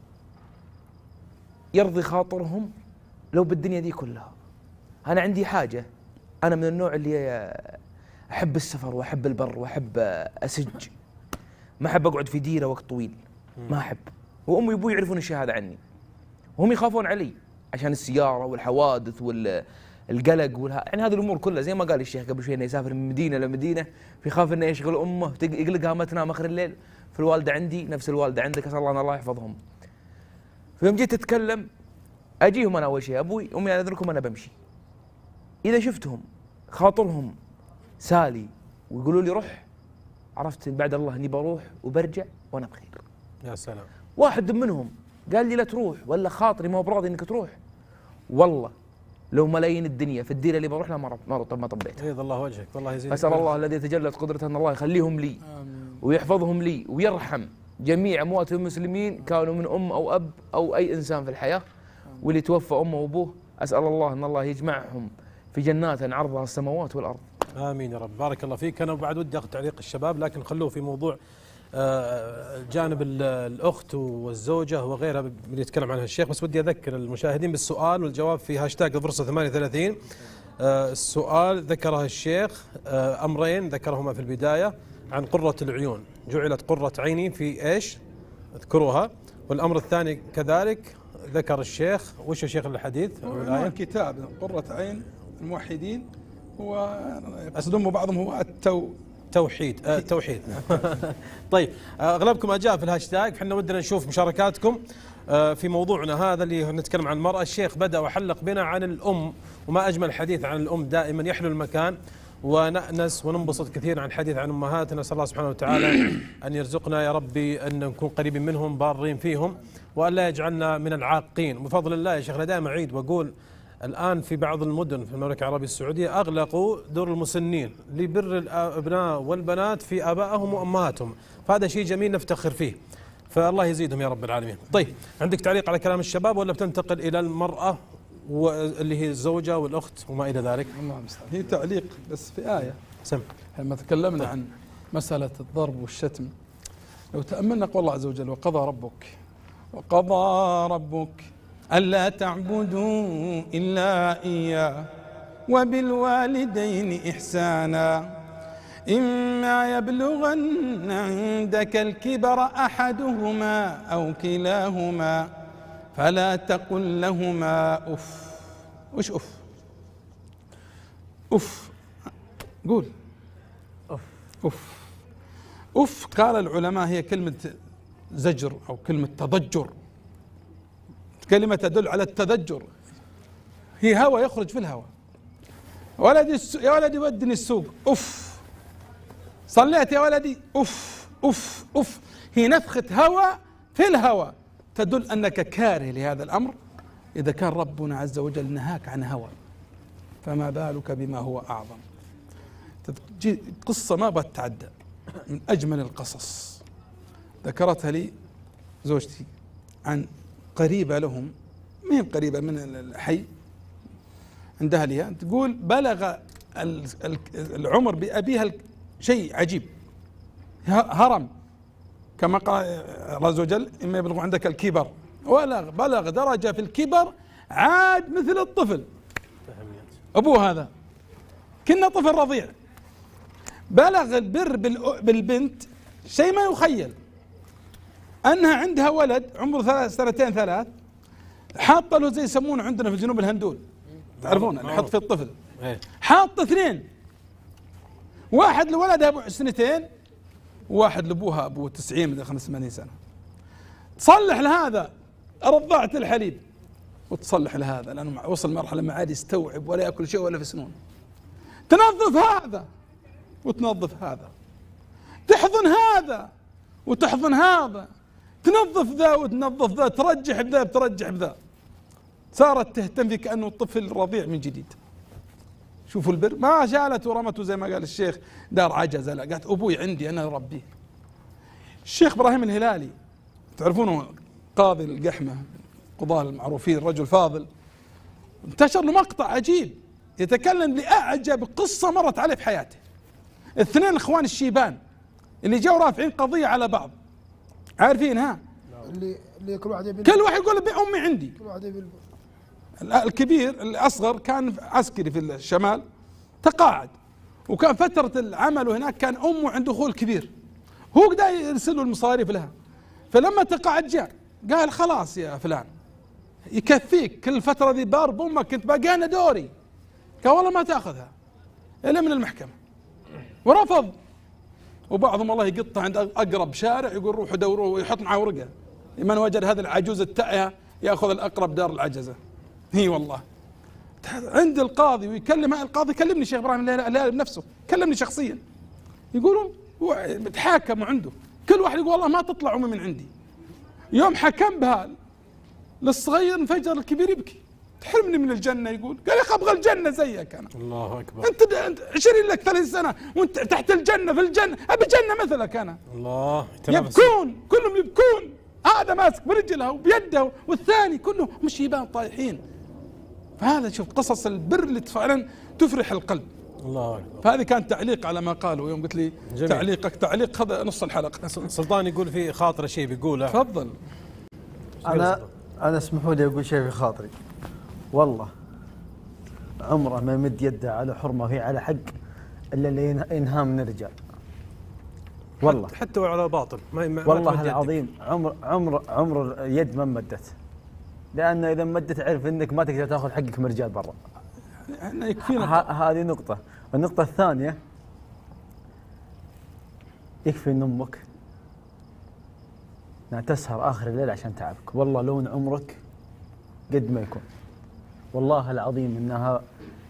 يرضي خاطرهم لو بالدنيا دي كلها. انا عندي حاجه، انا من النوع اللي احب السفر واحب البر واحب اسج، ما احب اقعد في ديره وقت طويل، ما احب. وامي وابوي يعرفون الشيء هذا عني، وهم يخافون علي عشان السياره والحوادث والقلق والها، يعني هذه الامور كلها زي ما قال الشيخ قبل شوي انه يسافر من مدينه لمدينه، فيخاف انه يشغل امه يقلقها ما تنام اخر الليل. في الوالده عندي نفس الوالده عندك، اسال الله ان الله يحفظهم. فيوم جيت اتكلم اجيهم انا اول شيء ابوي امي اذنكم انا بمشي، اذا شفتهم خاطرهم سالي ويقولوا لي روح، عرفت بعد الله اني بروح وبرجع وانا بخير. يا سلام. واحد منهم قال لي لا تروح ولا خاطري ما هو براضي انك تروح، والله لو ملايين الدنيا في الديره اللي بروح لها ما ما ما طبيت. بيض الله وجهك والله يزيد. اسال الله الذي تجلت قدرته ان الله يخليهم لي ويحفظهم لي ويرحم جميع اموات المسلمين كانوا من ام او اب او اي انسان في الحياه، واللي توفى امه وابوه اسال الله ان الله يجمعهم في جنات عرضها السماوات والارض. امين يا رب. بارك الله فيك. انا بعد ودي اخذ تعليق الشباب لكن خلوه في موضوع جانب الأخت والزوجة وغيرها اللي يتكلم عنها الشيخ، بس ودي أذكر المشاهدين بالسؤال والجواب في هاشتاج الفرصة ثمانية وثلاثين. السؤال ذكره الشيخ أمرين ذكرهما في البداية عن قرة العيون، جعلت قرة عيني في إيش؟ اذكروها. والأمر الثاني كذلك ذكر الشيخ، وش يا شيخ الحديث؟ الكتاب قرة عين الموحدين، ويقصدون بعضهم هو التو توحيد آه توحيد. طيب اغلبكم اجاب في الهاشتاج، احنا ودنا نشوف مشاركاتكم آه في موضوعنا هذا اللي نتكلم عن المرأة. الشيخ بدأ وحلق بنا عن الأم، وما أجمل الحديث عن الأم دائما يحلو المكان ونأنس وننبسط كثير عن الحديث عن أمهاتنا. نسأل الله سبحانه وتعالى أن يرزقنا يا ربي أن نكون قريبين منهم بارين فيهم، وأن لا يجعلنا من العاقين. وبفضل الله يا شيخ أنا دائما أعيد وأقول الآن في بعض المدن في المملكة العربية السعودية أغلقوا دور المسنين لبر الأبناء والبنات في آبائهم وأمهاتهم، فهذا شيء جميل نفتخر فيه، فالله يزيدهم يا رب العالمين. طيب عندك تعليق على كلام الشباب ولا بتنتقل إلى المرأة واللي هي الزوجة والأخت وما إلى ذلك؟ الله المستعان. هي تعليق بس في آية. سم. لما تكلمنا طيب. عن مسألة الضرب والشتم، لو تأملنا قول الله عز وجل وقضى ربك وقضى ربك ألا تعبدوا إلا إياه وبالوالدين إحسانا إما يبلغن عندك الكبر أحدهما أو كلاهما فلا تقل لهما أف. وش أف؟ أف قول أف. أف أف قال العلماء هي كلمة زجر أو كلمة تضجر، كلمة تدل على التذجر، هي هوى يخرج في الهوى. ولدي يا ولدي ودني السوق أف، صليت يا ولدي أف أف أف، هي نفخة هوى في الهوى تدل أنك كاره لهذا الأمر. إذا كان ربنا عز وجل نهاك عن هوى فما بالك بما هو أعظم. قصة ما بتعدى من أجمل القصص ذكرتها لي زوجتي عن قريبة لهم، مين قريبة من الحي عند أهلها، تقول بلغ العمر بأبيها شيء عجيب، هرم كما قال الله عز وجل إما يبلغ عندك الكبر، بلغ بلغ درجة في الكبر عاد مثل الطفل. أبوه هذا كنا طفل رضيع، بلغ البر بالبنت شيء ما يخيل، أنها عندها ولد عمره ثلاث سنتين ثلاث حاطة له زي يسمونه عندنا في جنوب الهندول، تعرفون اللي يحط في الطفل، حاطة اثنين، واحد لولدها أبو سنتين وواحد لأبوها أبو تسعين من خمس ثمانين سنة. تصلح لهذا رضاعة الحليب وتصلح لهذا لأنه وصل مرحلة ما عاد يستوعب ولا يأكل شيء ولا في سنون. تنظف هذا وتنظف هذا، تحضن هذا وتحضن هذا، تنظف ذا وتنظف ذا، ترجح بذا بترجح بذا، صارت تهتم في كأنه طفل رضيع من جديد. شوفوا البر، ما شالت ورمته زي ما قال الشيخ دار عجزة، لا قالت أبوي عندي أنا ربيه. الشيخ إبراهيم الهلالي تعرفونه قاضي القحمة قضاة المعروفين، رجل فاضل، انتشر له مقطع عجيب يتكلم لأعجب قصة مرت عليه في حياته. اثنين الاخوان الشيبان اللي جاوا رافعين قضية على بعض، عارفينها؟ اللي اللي كل واحد يبي كل واحد يقول أمي عندي. كل واحد يبي الكبير الأصغر كان عسكري في الشمال تقاعد، وكان فترة العمل هناك كان أمه عنده أخوه الكبير، هو قدر يرسل له المصاريف لها، فلما تقاعد جاء قال خلاص يا فلان يكفيك كل الفترة ذي بار بأمك، كنت باقي أنا دوري. قال والله ما تأخذها إلا من المحكمة، ورفض. وبعضهم الله يقطع عند أقرب شارع يقول روحوا دوروه ويحط معه ورقة، لمن وجد هذا العجوز التائهة يأخذ الأقرب دار العجزة. هي والله عند القاضي ويكلم القاضي، كلمني شيخ إبراهيم الهلالي بنفسه، كلمني شخصيا، يقولون هو بتحاكموا عنده، كل واحد يقول والله ما تطلع أمي من عندي. يوم حكم بها للصغير انفجر، الكبير يبكي تحرمني من الجنة، يقول قال يا أخي أبغى الجنة زيك أنا. الله أكبر. أنت عشرين لك ثلاث سنة وأنت تحت الجنة في الجنة، أبي جنة مثلك أنا. الله يبكون كلهم يبكون، هذا ماسك برجله وبيده والثاني كلهم مش يبان طايحين. فهذا شوف قصص البر اللي فعلا تفرح القلب. الله أكبر. فهذه كانت تعليق على ما قالوا يوم قلت لي جميل. تعليقك تعليق خذ نص الحلقة. سلطان يقول في خاطر شيء بيقوله. تفضل. انا انا اسمحوا لي اقول شيء في خاطري. والله عمره ما يمد يده على حرمه في على حق الا اللي ينهى من الرجال. والله حتى على باطل ما ما والله العظيم عمر عمر عمر اليد ما مدت، لأن إذا مدت عرف أنك ما تقدر تأخذ حقك من رجال برا. احنا يكفينا هذه نقطة. النقطة الثانية، يكفي أن أمك تسهر آخر الليل عشان تعبك. والله لون عمرك قد ما يكون، والله العظيم أنها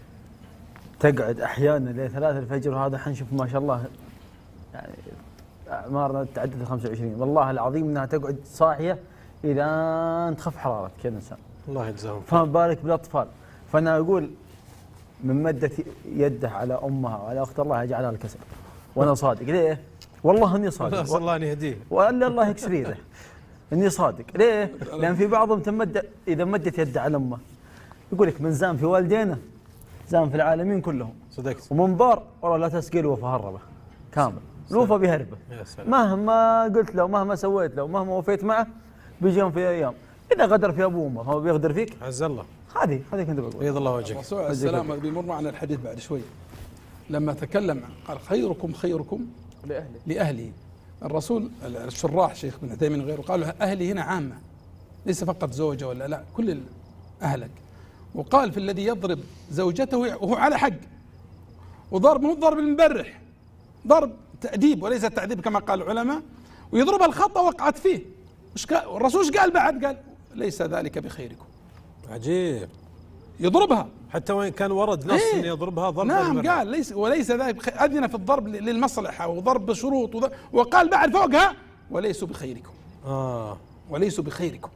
تقعد أحيانا لثلاث الفجر، وهذا حنشوف ما شاء الله يعني أعمارنا تعدت ال خمسة وعشرين. والله العظيم أنها تقعد صاحية إلى تخف حرارتك يا إنسان. الله يجزاهم. فما بالك بالأطفال. فأنا أقول من مدة يده على أمها وعلى أخت الله يجعلها الكسر. وأنا صادق. ليه؟ والله إني صادق. نسأل الله أن يهديه. وألا الله يكسر يده. إني صادق. ليه؟ لأن في بعضهم تمد إذا مدت يده على أمه يقول لك من زام في والدينا زام في العالمين كلهم. صدقت. ومن بار والله لا تسقي الوفا هربه كامل. الوفا بيهربه. يا سلام. مهما قلت له مهما سويت له مهما وفيت معه بيجي يوم في أيام إذا غدر في أبوه وأمه هو بيغدر فيك. عز الله. هذه هذه كنت بقول. بيض الله وجهك. الرسول عليه السلام بيمر معنا الحديث بعد شوي لما تكلم قال خيركم خيركم لأهله لأهله. الرسول الشراح شيخ ابن عثيمين وغيره قالوا أهلي هنا عامة، ليس فقط زوجة ولا لا، كل أهلك. وقال في الذي يضرب زوجته وهو على حق، وضرب مو ضرب المبرح، ضرب تأديب وليس التعذيب كما قال العلماء، ويضربها الخطأ وقعت فيه. الرسول ايش قال بعد؟ قال ليس ذلك بخيركم. عجيب. يضربها حتى وين كان ورد نص إيه؟ انه يضربها ضرب. نعم قال ليس وليس ذلك بخير. أذن في الضرب للمصلحة وضرب بشروط وضرب، وقال بعد فوقها وليسوا بخيركم. اه وليسوا بخيركم.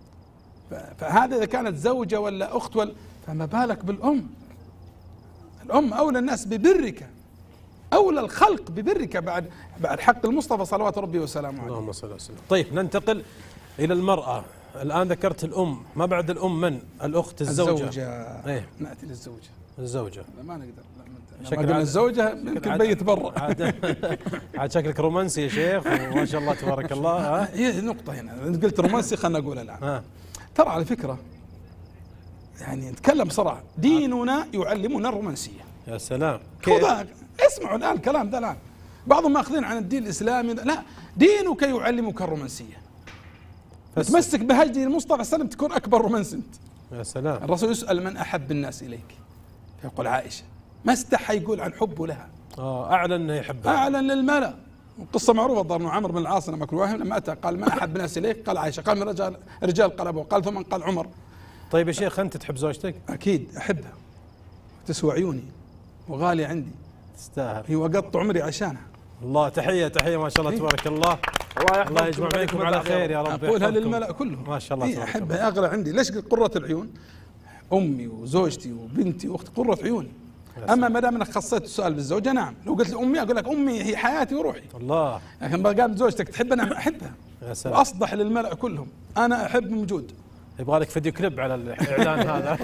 فهذا إذا كانت زوجة ولا أخت ولا، فما بالك بالأم. الأم أولى الناس ببرك، أولى الخلق ببرك بعد بعد حق المصطفى صلوات ربي وسلامه عليه. اللهم صل وسلم. طيب ننتقل إلى المرأة. الآن ذكرت الأم، ما بعد الأم من؟ الأخت الزوجة. الزوجة. إيه؟ نأتي للزوجة. الزوجة. لا ما نقدر. لا شكل ما قلنا الزوجة يمكن بيت برا. عاد, عاد شكلك رومانسي يا شيخ وما شاء الله تبارك الله. ها؟ هي نقطة هنا، أنت قلت رومانسي خلنا نقولها الآن. ها. ترى على فكرة يعني نتكلم بصراحة، ديننا يعلمنا الرومانسية. يا سلام. كيف؟ خذها اسمعوا الآن الكلام ده الآن. بعضهم ماخذين عن الدين الإسلامي، لا، دينك يعلمك الرومانسية. تمسك بهدي المصطفى صلى الله عليه وسلم تكون أكبر رومانسي أنت. يا سلام. الرسول يسأل من أحب الناس إليك، يقول عائشة. ما استحى يقول عن حبه لها. اه اعلن انه يحبها. أعلن للملأ. قصة معروفة ضرب بن عمرو بن العاص لما كل واحد لما أتى قال من أحب الناس إليك؟ قال عائشة. قال من رجال رجال قال أبوه. قال ثم قال عمر. طيب يا شيخ أنت تحب زوجتك؟ أكيد أحبها، تسوى عيوني وغالية عندي، تستاهل. هي وقضت عمري عشانها. الله تحية تحية ما شاء الله تبارك الله. الله يجمع بينكم على خير يا رب. أقولها للملأ كلهم. ما شاء الله. هي أحبها أغلى عندي. ليش قرة العيون؟ أمي وزوجتي وبنتي وأختي قرة عيوني. أما ما دام أنك خصيت السؤال بالزوجة، نعم، لو قلت لي أمي أقول لك أمي هي حياتي وروحي. الله. لكن ما قال زوجتك تحبها، أنا أحبها. يا سلام. وأصدح للملأ كلهم أنا أحب موجود. يبغى لك فيديو كليب على الإعلان هذا.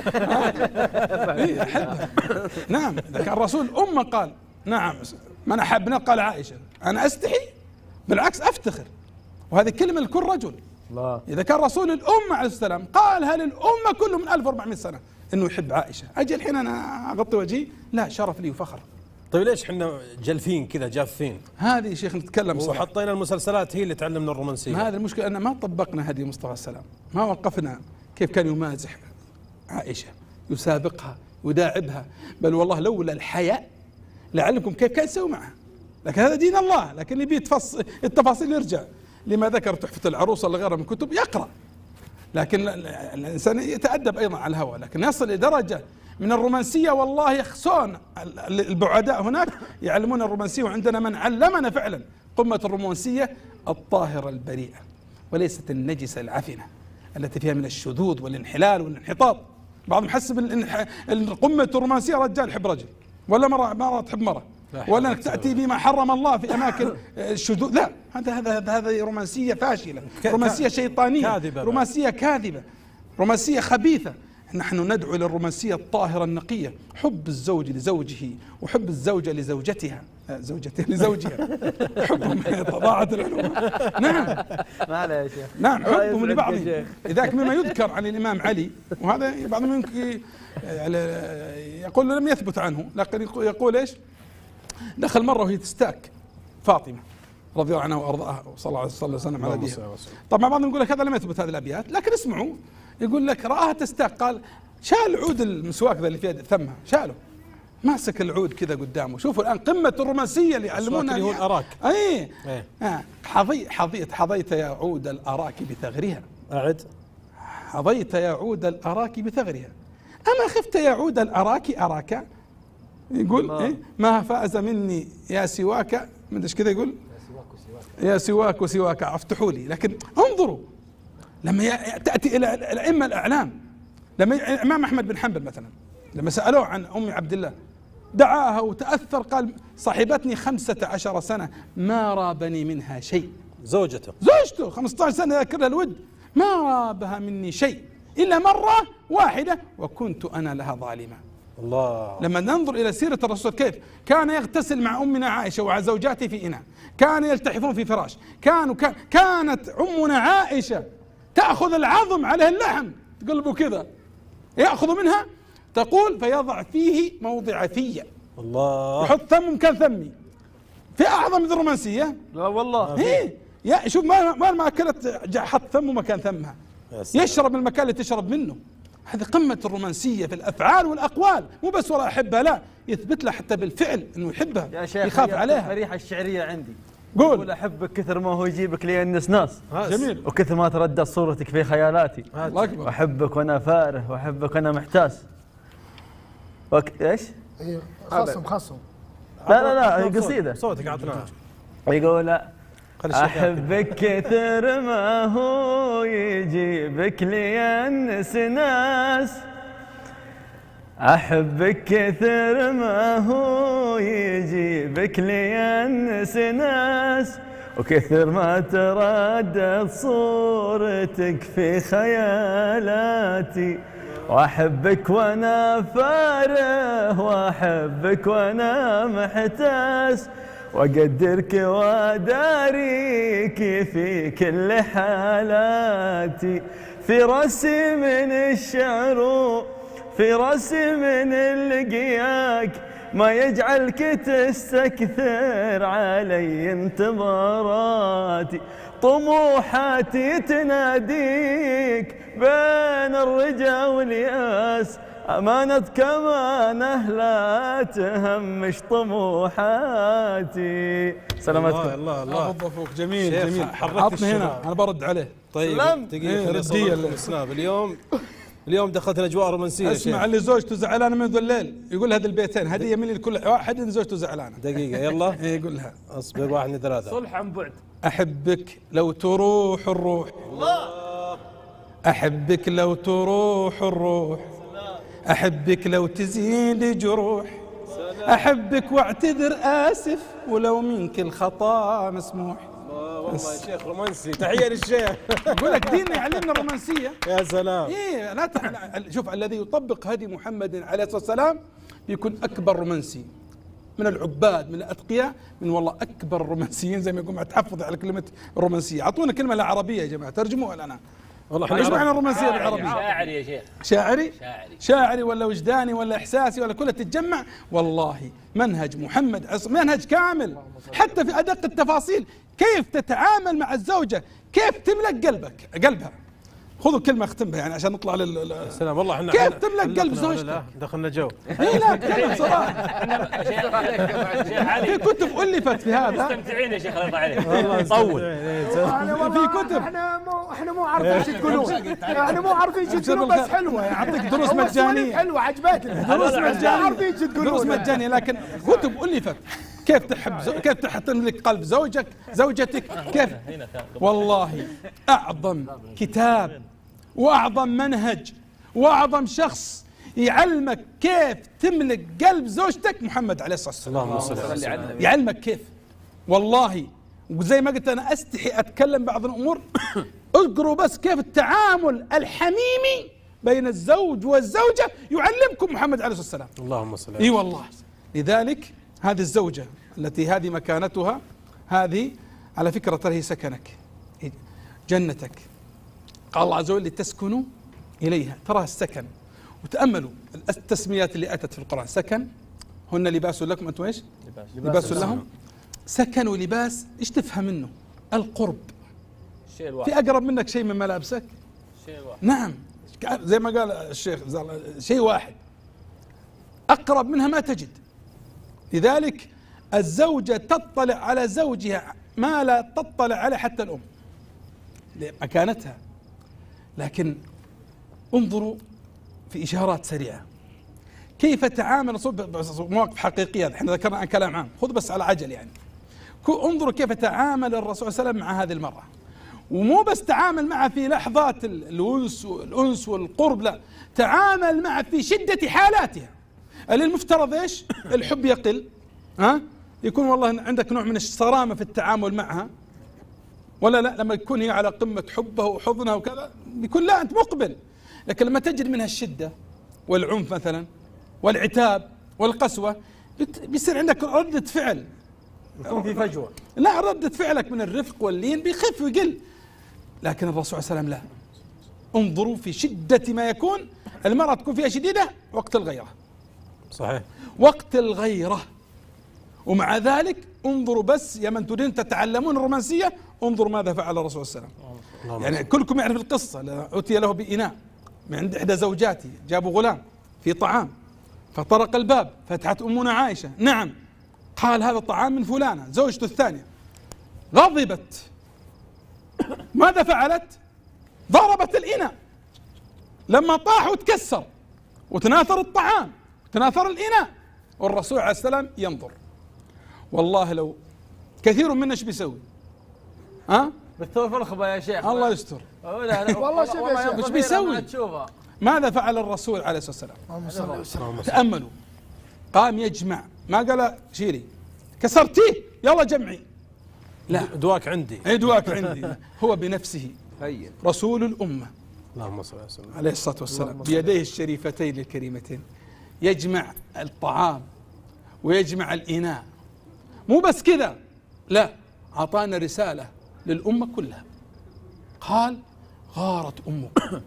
إيه أحبها. نعم، إذا كان الرسول أمه قال نعم من أحبنا قال عائشة، أنا أستحي بالعكس أفتخر، وهذه كلمة لكل رجل. الله. إذا كان رسول الأمة عليه السلام قالها للأمة كله من ألف وأربعمائة سنة إنه يحب عائشة، أجي الحين أنا أغطي وجهي؟ لا، شرف لي وفخر. طيب ليش احنا جلفين كذا جافين؟ هذه يا شيخ نتكلم صراحة. وحطينا المسلسلات هي اللي تعلمنا الرومانسية. ما هذا المشكلة، أن ما طبقنا هدي مصطفى السلام، ما وقفنا كيف كان يمازح عائشة، يسابقها، يداعبها، بل والله لولا الحياء لعلمكم كيف كان يسوي معها. لكن هذا دين الله، لكن اللي بيتفص التفاصيل يرجع لما ذكر تحفة العروس ولا غيرها من كتب يقرأ. لكن الإنسان يتأدب أيضا على الهوى، لكن يصل لدرجة من الرومانسية والله يخسون البعداء هناك يعلمون الرومانسية، وعندنا من علمنا فعلا قمة الرومانسية الطاهرة البريئة، وليست النجسة العفنة التي فيها من الشذوذ والانحلال والانحطاط. بعضهم يحسب قمة الرومانسية رجال يحب رجل، ولا مرة مرة تحب مرة، ولا انك تأتي بما حرم الله في أماكن الشذوذ. لا، هذا هذا هذا رومانسية فاشلة، رومانسية شيطانية، رومانسية كاذبة، رومانسية خبيثة. نحن ندعو إلى الرومانسية الطاهرة النقية، حب الزوج لزوجه وحب الزوجة لزوجتها زوجته لزوجها حبهم ضاعت العلوم. نعم ما عليه يا شيخ. نعم حبهم لبعضهم. لذلك مما يذكر عن الإمام علي، وهذا بعضهم يمكن يقول لم يثبت عنه، لكن يقول ايش؟ دخل مرة وهي تستاك فاطمة رضي الله عنها وارضاها وصلى الله عليه وسلم على ابيها. طبعا بعضهم يقول لك هذا لم يثبت هذه الابيات، لكن اسمعوا يقول لك رآها تستاك، قال شال عود المسواك ذا اللي في ثمها، شاله ماسك العود كذا قدامه. شوفوا الان قمه الرومانسيه اللي يعلمونها اللي هو الأراك. اي إيه. آه. حظي حظيت حظيت يا عود الأراك بثغرها. أعد. حظيت يا عود الأراك بثغرها، أما خفت يا عود الأراك أراك. يقول إيه؟ ما فاز مني يا سواك، من ايش كذا يقول؟ يا سواك وسواك افتحوا لي. لكن انظروا لما تأتي إلى الأئمة الأعلام، لما الإمام أحمد بن حنبل مثلا لما سألوه عن أم عبد الله دعاها وتأثر، قال صاحبتني خمسة عشر سنة ما رابني منها شيء. زوجته زوجته خمسة عشر سنة يذكر لها الود، ما رابها مني شيء إلا مرة واحدة وكنت أنا لها ظالمة. الله. لما ننظر إلى سيرة الرسول كيف كان يغتسل مع أمنا عائشة ومع زوجاته في إناء، كانوا يلتحفون في فراش، كانوا كان كانت أمنا عائشة تأخذ العظم عليه اللحم تقلبه كذا يأخذ منها، تقول فيضع فيه موضع في، الله، يحط ثم مكان ثمي. في أعظم من الرومانسية؟ لا والله. إيه يا شوف ما ما ما أكلت حط ثمه مكان ثمها، يشرب المكان اللي تشرب منه. هذه قمة الرومانسية في الأفعال والأقوال، مو بس ولا أحبها، لا يثبت له حتى بالفعل إنه يحبها يا شيخ يخاف عليها. الريحة الشعرية عندي قول. يقول أحبك كثر ما هو يجيبك لي النسناس، جميل، وكثر ما تردد صورتك في خيالاتي، الله أكبر، وأحبك وأنا فاره وأحبك وأنا محتاس. وك... إيش؟ ايوه خصم خصم. لا لا لا هي قصيدة صوتك عطنا. يقول أحبك كثر ما هو يجيبك لي النسناس، أحبك كثر ما هو يجيبك لي النسناس، وكثر ما تردد صورتك في خيالاتي، وأحبك وأنا فاره وأحبك وأنا محتاس، وأقدرك وأداريك في كل حالاتي، في راسي من الشعر في راسي من لقياك، ما يجعلك تستكثر علي انتظاراتي، طموحاتي تناديك بين الرجا والياس، أمانتك أمانة لا تهمش طموحاتي. سلامتكم. الله الله الله فوق. جميل شيخ جميل. حركت عطني هنا الشباب. أنا برد عليه. طيب دقيقة ردية السناب اليوم اليوم دخلت الأجواء رومانسية. اسمع اللي زوجته زعلانة منذ الليل يقول هذا البيتين هدية مني لكل واحد إن زوجته زعلانة. دقيقة يلا. إيه يقول لها اصبر واحد اثنين ثلاثة. صلح عن بعد. أحبك لو تروح الروح، الله، أحبك لو تروح الروح، أحبك لو تزيد جروح، أحبك واعتذر آسف ولو منك الخطأ مسموح. والله يا شيخ رومانسي. تحية للشيخ. يقول لك ديننا يعلمنا الرومانسية. يا سلام. إيه لا تح... شوف الذي يطبق هدي محمد عليه الصلاة والسلام يكون أكبر رومانسي من العباد من الأتقياء، من والله أكبر الرومانسيين زي ما يقول. تحفظ على كلمة الرومانسية. أعطونا كلمة العربية يا جماعة ترجموها لنا. والله ايش معنى الرومانسية بالعربي؟ شاعري يا شيخ. شاعري؟ شاعري شاعري ولا وجداني ولا إحساسي ولا كلها تتجمع. والله منهج محمد عص... منهج كامل حتى في أدق التفاصيل، كيف تتعامل مع الزوجة، كيف تملك قلبك قلبها. خذوا كلمة اختم بها يعني عشان نطلع لل السلام. والله احنا كيف تملك قلب زوجتك؟ دخلنا جو. اي لا اتكلم صراحة. في كتب ألفت في هذا. مستمتعين يا شيخ الله يرضى عليك. والله طول. في كتب. احنا مو احنا مو عارفين ايش تقولون، احنا مو عارفين ايش تقولون، بس حلوه يعطيك دروس مجانية. حلوه عجبتنا. دروس مجانية. عارفين ايش تقولون. دروس مجانية لكن كتب ألفت. كيف تحب زو... كيف تملك قلب زوجك زوجتك كيف. والله أعظم كتاب وأعظم منهج وأعظم شخص يعلمك كيف تملك قلب زوجتك محمد عليه الصلاة والسلام. اللهم صل على يعلمك كيف. والله وزي ما قلت أنا أستحي أتكلم بعض الأمور. اذكروا بس كيف التعامل الحميمي بين الزوج والزوجة يعلمكم محمد عليه الصلاة والسلام. اللهم صل على اي والله. لذلك هذه الزوجة التي هذه مكانتها، هذه على فكرة ترى هي سكنك، جنتك. قال الله عز وجل لتسكنوا إليها، تراها السكن. وتأملوا التسميات اللي أتت في القرآن، سكن، هن لباس لكم أنتم إيش؟ لباس, لباس لهم. سكن ولباس، إيش تفهم منه؟ القرب. الشيء الواحد. في أقرب منك شيء من ملابسك؟ الشيء الواحد. نعم، زي ما قال الشيخ شيء واحد، أقرب منها ما تجد. لذلك الزوجة تطلع على زوجها ما لا تطلع عليه حتى الأم لمكانتها. لكن انظروا في إشارات سريعة كيف تعامل الرسول بمواقف حقيقية. احنا ذكرنا عن كلام عام، خذ بس على عجل يعني. انظروا كيف تعامل الرسول صلى الله عليه وسلم مع هذه المرأة، ومو بس تعامل معها في لحظات الأنس والأنس والقرب، لا، تعامل معها في شدة حالاتها. اللي المفترض ايش؟ الحب يقل، ها؟ يكون والله عندك نوع من الصرامة في التعامل معها، ولا لا؟ لما يكون هي على قمة حبه وحضنها وكذا يكون لا، أنت مقبل. لكن لما تجد منها الشدة والعنف مثلا والعتاب والقسوة، بيصير عندك ردة فعل، يكون في فجوة. لا، ردة فعلك من الرفق واللين بيخف ويقل. لكن الرسول صلى الله عليه وسلم لا، انظروا في شدة ما يكون المرأة تكون فيها شديدة وقت الغيرة. صحيح. وقت الغيرة. ومع ذلك انظروا بس يا من تريدون تتعلمون الرومانسية، انظروا ماذا فعل الرسول صلى الله عليه وسلم. يعني كلكم يعرف القصة، أتي له بإناء من عند إحدى زوجاته، جابوا غلام في طعام فطرق الباب، فتحت أمنا عائشة، نعم، قال هذا الطعام من فلانة زوجته الثانية. غضبت، ماذا فعلت؟ ضربت الإناء لما طاح وتكسر وتناثر الطعام وتناثر الإناء، والرسول عليه السلام ينظر. والله لو كثير منا ايش بيسوي؟ ها؟ بالثور في الخبا يا شيخ. الله يستر. والله شوف يا شيخ ايش بيسوي؟ ماذا فعل الرسول عليه الصلاة والسلام؟ تأملوا، قام يجمع، ما قال شيلي كسرتيه يلا جمعي، لا، دواك عندي. اي دواك عندي. هو بنفسه رسول الأمة اللهم صل وسلم عليه الصلاة والسلام بيديه الشريفتين الكريمتين، يجمع الطعام ويجمع الإناء. مو بس كذا، لا، أعطانا رسالة للأمة كلها. قال غارت أمكم.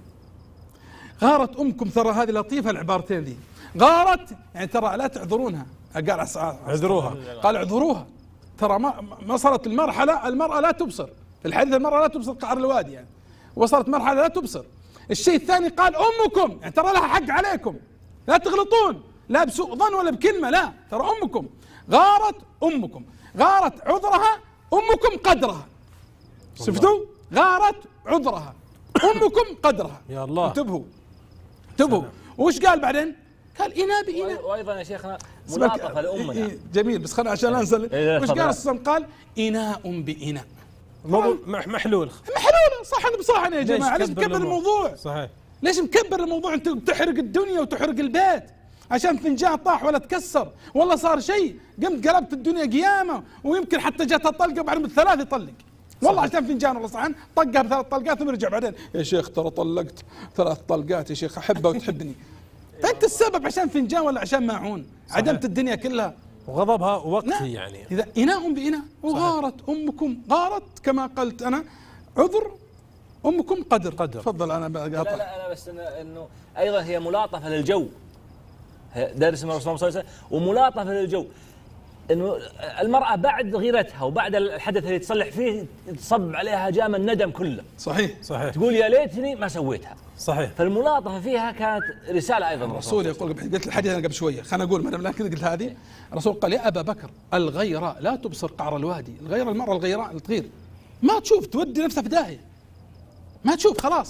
غارت أمكم، ترى هذه لطيفة العبارتين دي، غارت يعني ترى لا تعذرونها، قال اعذروها، قال اعذروها، ترى ما ما وصلت المرحلة المرأة لا تبصر، في الحديث المرأة لا تبصر قعر الوادي، يعني وصلت مرحلة لا تبصر. الشيء الثاني قال أمكم، يعني ترى لها حق عليكم، لا تغلطون، لا بسوء ظن ولا بكلمة، لا، ترى أمكم. غارت أمكم، غارت عذرها، أمكم قدرها. شفتوا؟ غارت عذرها، أمكم قدرها. يا الله، انتبهوا انتبهوا. وش قال بعدين؟ قال إناء بإناء. وايضا يا شيخنا ملاطفه لامنا. جميل، بس خلنا عشان انسى. وش قال الصم؟ قال إناء بإناء. الموضوع محلول محلول، صحن بصحن يا جماعه. ليش مكبر الموضوع؟ صحيح، ليش مكبر الموضوع؟ انت بتحرق الدنيا وتحرق البيت عشان فنجان طاح ولا تكسر، والله صار شيء، قمت قلبت الدنيا قيامه، ويمكن حتى جاتها طلقه بعد من ثلاث يطلق، والله عشان فنجان ولا صحن طقها بثلاث طلقات ثم رجع بعدين، يا شيخ ترى طلقت ثلاث طلقات يا شيخ، احبها وتحبني. فانت السبب عشان فنجان ولا عشان ماعون، عدمت الدنيا كلها. وغضبها وقتي نعم. يعني اذا اناء باناء. وغارت امكم، غارت كما قلت انا عذر، امكم قدر. قدر. تفضل. انا لا بقاطع. لا انا بس انه ايضا هي ملاطفه للجو، دارس من الرسول صلى الله عليه وسلم، وملاطفه للجو، انه المراه بعد غيرتها وبعد الحدث اللي تصلح فيه تصب عليها هجام الندم كله. صحيح صحيح، تقول يا ليتني ما سويتها. صحيح. فالملاطفه فيها كانت رساله ايضا. الرسول يقول، قلت الحديث انا قبل شويه، خلينا اقول ما لكن قلت هذه. الرسول قال يا ابا بكر الغيره لا تبصر قعر الوادي. الغيره المراه الغيراء التغير ما تشوف، تودي نفسها في داهيه، ما تشوف، خلاص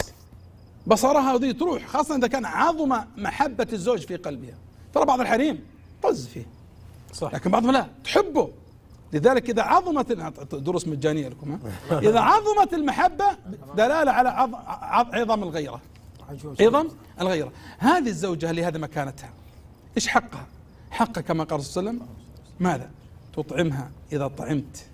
بصرها وذي تروح، خاصه اذا كان عظم محبه الزوج في قلبها. ترى بعض الحريم طز فيه صح، لكن بعضهم لا تحبه. لذلك اذا عظمت، دروس مجانيه لكم، ها؟ اذا عظمت المحبه دلاله على عظ... عظم الغيره، عظم الغيره. هذه الزوجه اللي هذا مكانتها، ايش حقها؟ حقها كما قال صلى الله عليه وسلم ماذا؟ تطعمها اذا طعمت،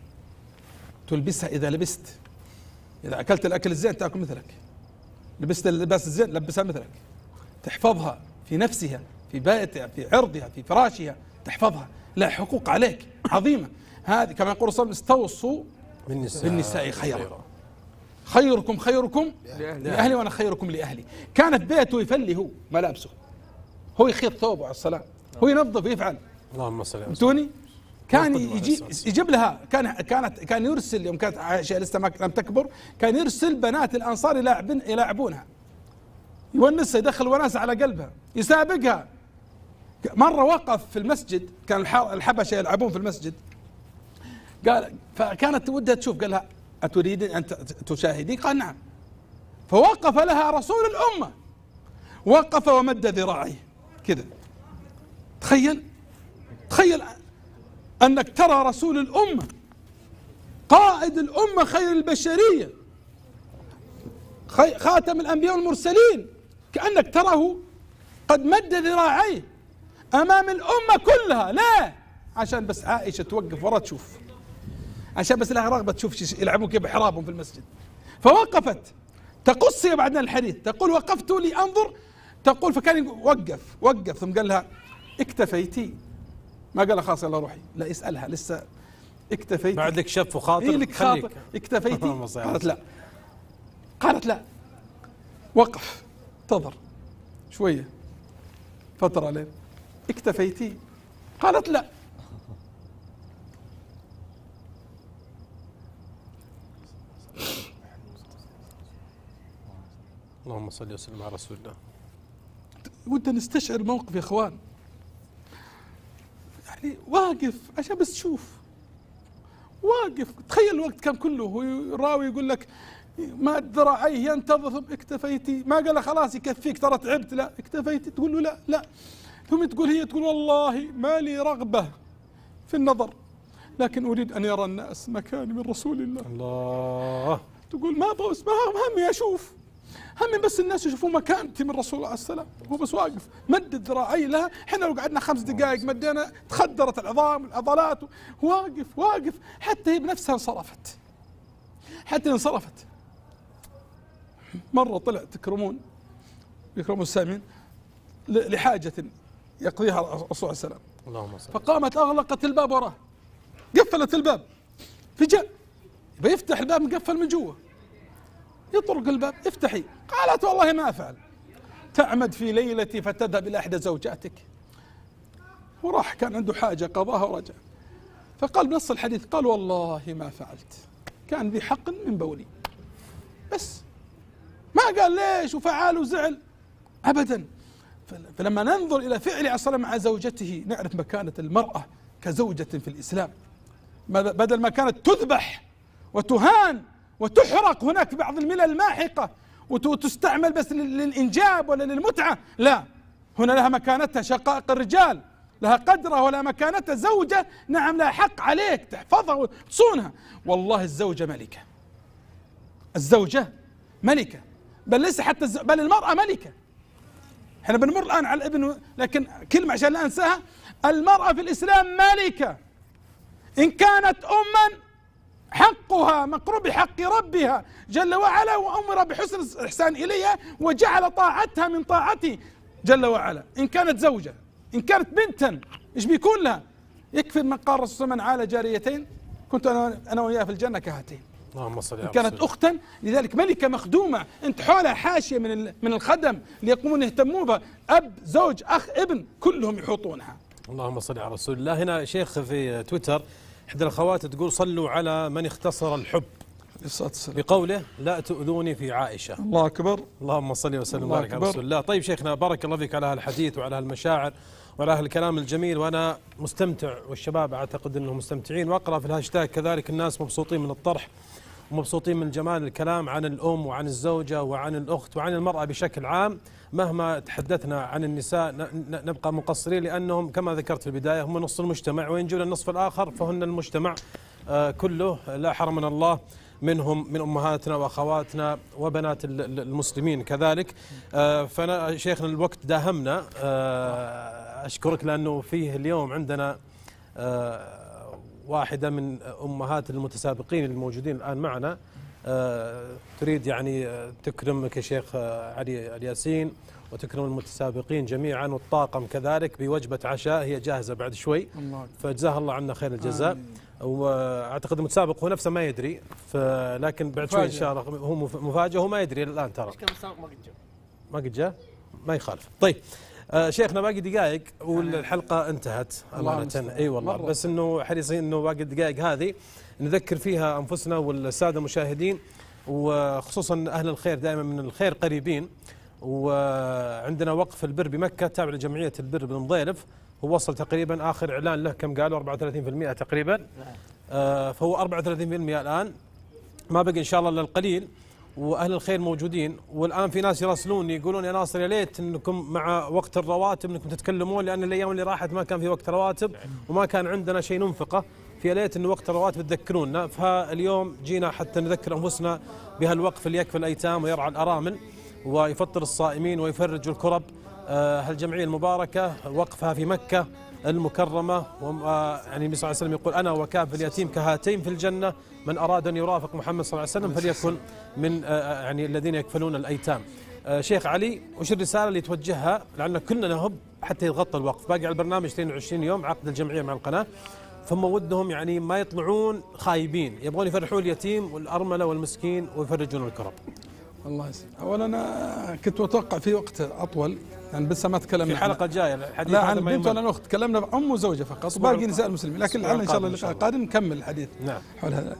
تلبسها اذا لبست، اذا اكلت الاكل الزين تاكل مثلك، لبست اللباس الزين لبسها مثلك، تحفظها في نفسها، في بيتها، في عرضها، في فراشها، تحفظها، لا حقوق عليك عظيمة. هذه كما يقول الرسول استوصوا بالنساء, بالنساء خيرا، خيركم خيركم لأهلي وأنا خيركم لأهلي. كانت بيته يفلي هو ملابسه، هو يخيط ثوبه على الصلاة، هو ينظف ويفعل. اللهم صل على سيدنا. كان يجي يجيب لها، كان كانت كان يرسل يوم كانت عائشة لسه ما لم تكبر، كان يرسل بنات الأنصار يلاعبن يلاعبونها، يونسها، يدخل وناسة على قلبها، يسابقها. مرة وقف في المسجد، كان الحبشة يلعبون في المسجد، قال فكانت ودها تشوف، قال لها أتريدين أن تشاهدي؟ قال نعم. فوقف لها رسول الأمة، وقف ومد ذراعيه كذا. تخيل تخيل أنك ترى رسول الأمة قائد الأمة خير البشرية خاتم الأنبياء والمرسلين، كأنك تراه قد مد ذراعيه أمام الأمة كلها، لا عشان بس عائشة توقف ورا تشوف، عشان بس لها رغبة تشوف يلعبون كيف بحرابهم في المسجد. فوقفت تقص هي بعدنا الحديث، تقول وقفت لي أنظر، تقول فكان وقف وقف ثم قال لها اكتفيتي؟ ما قال لها خلاص يلا روحي، لا يسألها لسه اكتفيتي؟ بعدك شف وخاطر إيه لك خاطر اكتفيتي؟ قالت لا، قالت لا. وقف انتظر شوية فترة عليه، اكتفيتي؟ قالت لا. اللهم صل وسلم على رسول الله. ودنا نستشعر الموقف يا اخوان، يعني واقف عشان بس تشوف، واقف. تخيل الوقت كان كله هو راوي يقول لك ما ذراعيه ينتظر، اكتفيتي؟ ما قال خلاص يكفيك ترى تعبت، لا اكتفيتي؟ تقول له لا لا. ثم تقول هي تقول والله ما لي رغبة في النظر، لكن أريد أن يرى الناس مكاني من رسول الله. الله. تقول ما بس ما همي أشوف، همي بس الناس يشوفوا مكانتي من رسول الله عليه السلام. هو بس واقف مد الذراعي لها. احنا لو قعدنا خمس دقائق مدينا تخدرت العظام والعضلات، واقف واقف حتى هي بنفسها انصرفت، حتى انصرفت. مرة طلع تكرمون يكرمون السامعين لحاجة يقضيها الرسول عليه السلام، اللهم صل. فقامت أغلقت الباب وراه، قفلت الباب، فجاء بيفتح الباب مقفل من جوا، يطرق الباب افتحي، قالت والله ما أفعل. تعمد في ليلتي فتذهب إلى إحدى زوجاتك، وراح كان عنده حاجة قضاها ورجع، فقال بنص الحديث قال والله ما فعلت، كان ذي حق من بولي، بس ما قال ليش وفعل وزعل أبدا. فلما ننظر إلى فعل عليه الصلاة مع زوجته نعرف مكانة المرأة كزوجة في الإسلام، بدل ما كانت تذبح وتهان وتحرق هناك بعض الملل الماحقة وتستعمل بس للإنجاب ولا للمتعة، لا، هنا لها مكانتها، شقائق الرجال لها قدرها ولا مكانتها، زوجة نعم لها حق عليك تحفظها وتصونها. والله الزوجة ملكة، الزوجة ملكة، بل ليس حتى الز... بل المرأة ملكة. احنا بنمر الآن على الابن، لكن كلمة عشان لا أنساها، المرأة في الإسلام ملكة، إن كانت أما حقها مقروب بحق ربها جل وعلا، وأمر بحسن الإحسان إليها وجعل طاعتها من طاعته جل وعلا. إن كانت زوجة، إن كانت بنتا، إيش بيكون لها؟ يكفي من قال الرسول من عال جاريتين كنت أنا أنا وياه في الجنة كهاتين. اللهم صل على إن كانت أختا، لذلك ملكة مخدومة، أنت حولها حاشية من من الخدم ليقومون يهتمون بها، أب زوج أخ ابن كلهم يحوطونها. اللهم صل على رسول الله. هنا شيخ في تويتر إحدى الأخوات تقول صلوا على من اختصر الحب بقوله لا تؤذوني في عائشة. الله أكبر. اللهم صل وسلم وبارك على رسول الله. طيب شيخنا بارك الله فيك على هالحديث وعلى هالمشاعر وعلى هالكلام الجميل، وأنا مستمتع والشباب أعتقد أنهم مستمتعين، وأقرأ في الهاشتاج كذلك الناس مبسوطين من الطرح ومبسوطين من جمال الكلام عن الأم وعن الزوجة وعن الأخت وعن المرأة بشكل عام. مهما تحدثنا عن النساء نبقى مقصرين، لأنهم كما ذكرت في البداية هم نصف المجتمع، وإن جئنا النصف الآخر فهن المجتمع كله، لا حرمنا الله منهم، من أمهاتنا وأخواتنا وبنات المسلمين كذلك. فأنا شيخنا الوقت داهمنا، أشكرك لأنه فيه اليوم عندنا واحدة من أمهات المتسابقين الموجودين الآن معنا، آه، تريد يعني آه، تكرمك يا شيخ آه، علي الياسين وتكرم المتسابقين جميعا والطاقم كذلك بوجبة عشاء هي جاهزة بعد شوي، فجزاه الله عنا خير الجزاء. واعتقد المتسابق هو نفسه ما يدري، لكن بعد شوي ان شاء الله هو مفاجأة، هو ما يدري الان ترى. ما قد جاء ما يخالف. طيب آه شيخنا باقي دقائق والحلقة انتهت أمانة. اي والله مرة. بس انه حريصين انه باقي الدقائق هذه نذكر فيها انفسنا والسادة المشاهدين، وخصوصا اهل الخير دائما من الخير قريبين. وعندنا وقف البر بمكة تابع لجمعية البر بن مضيلف، هو وصل تقريبا آخر إعلان له كم قالوا أربعة وثلاثين بالمئة تقريبا. آه فهو أربعة وثلاثين بالمئة الآن، ما بقي إن شاء الله إلا القليل، وأهل الخير موجودين. والآن في ناس يراسلون يقولون يا ناصر يا ليت أنكم مع وقت الرواتب أنكم تتكلمون، لأن الأيام اللي راحت ما كان في وقت رواتب وما كان عندنا شيء ننفقه، في ليت أنه وقت الرواتب تذكرونا. فاليوم جينا حتى نذكر أنفسنا بهالوقف اللي يكفي الأيتام ويرعى الأرامل ويفطر الصائمين ويفرج الكرب. آه هالجمعية المباركة وقفها في مكة المكرمة، يعني النبي صلى الله عليه وسلم يقول أنا وكافل اليتيم كهاتين في الجنة، من أراد أن يرافق محمد صلى الله عليه وسلم فليكن من آه يعني الذين يكفلون الأيتام. آه شيخ علي، وش الرسالة اللي توجهها؟ لأن كلنا نهب حتى يتغطى الوقف، باقي على البرنامج اثنين وعشرين يوم عقد الجمعية مع القناة، ثم ودهم يعني ما يطلعون خايبين، يبغون يفرحون اليتيم والأرملة والمسكين ويفرجون الكرب. الله يسلمك. اولا انا كنت اتوقع في وقت اطول، يعني بس ما تكلمنا في حلقه جايه الحديث. لا عن بنت ولا الاخت، تكلمنا ام وزوجه فقط، باقي نساء المسلمين، لكن لعل ان شاء الله اللقاء القادم نكمل الحديث نعم حول هذا.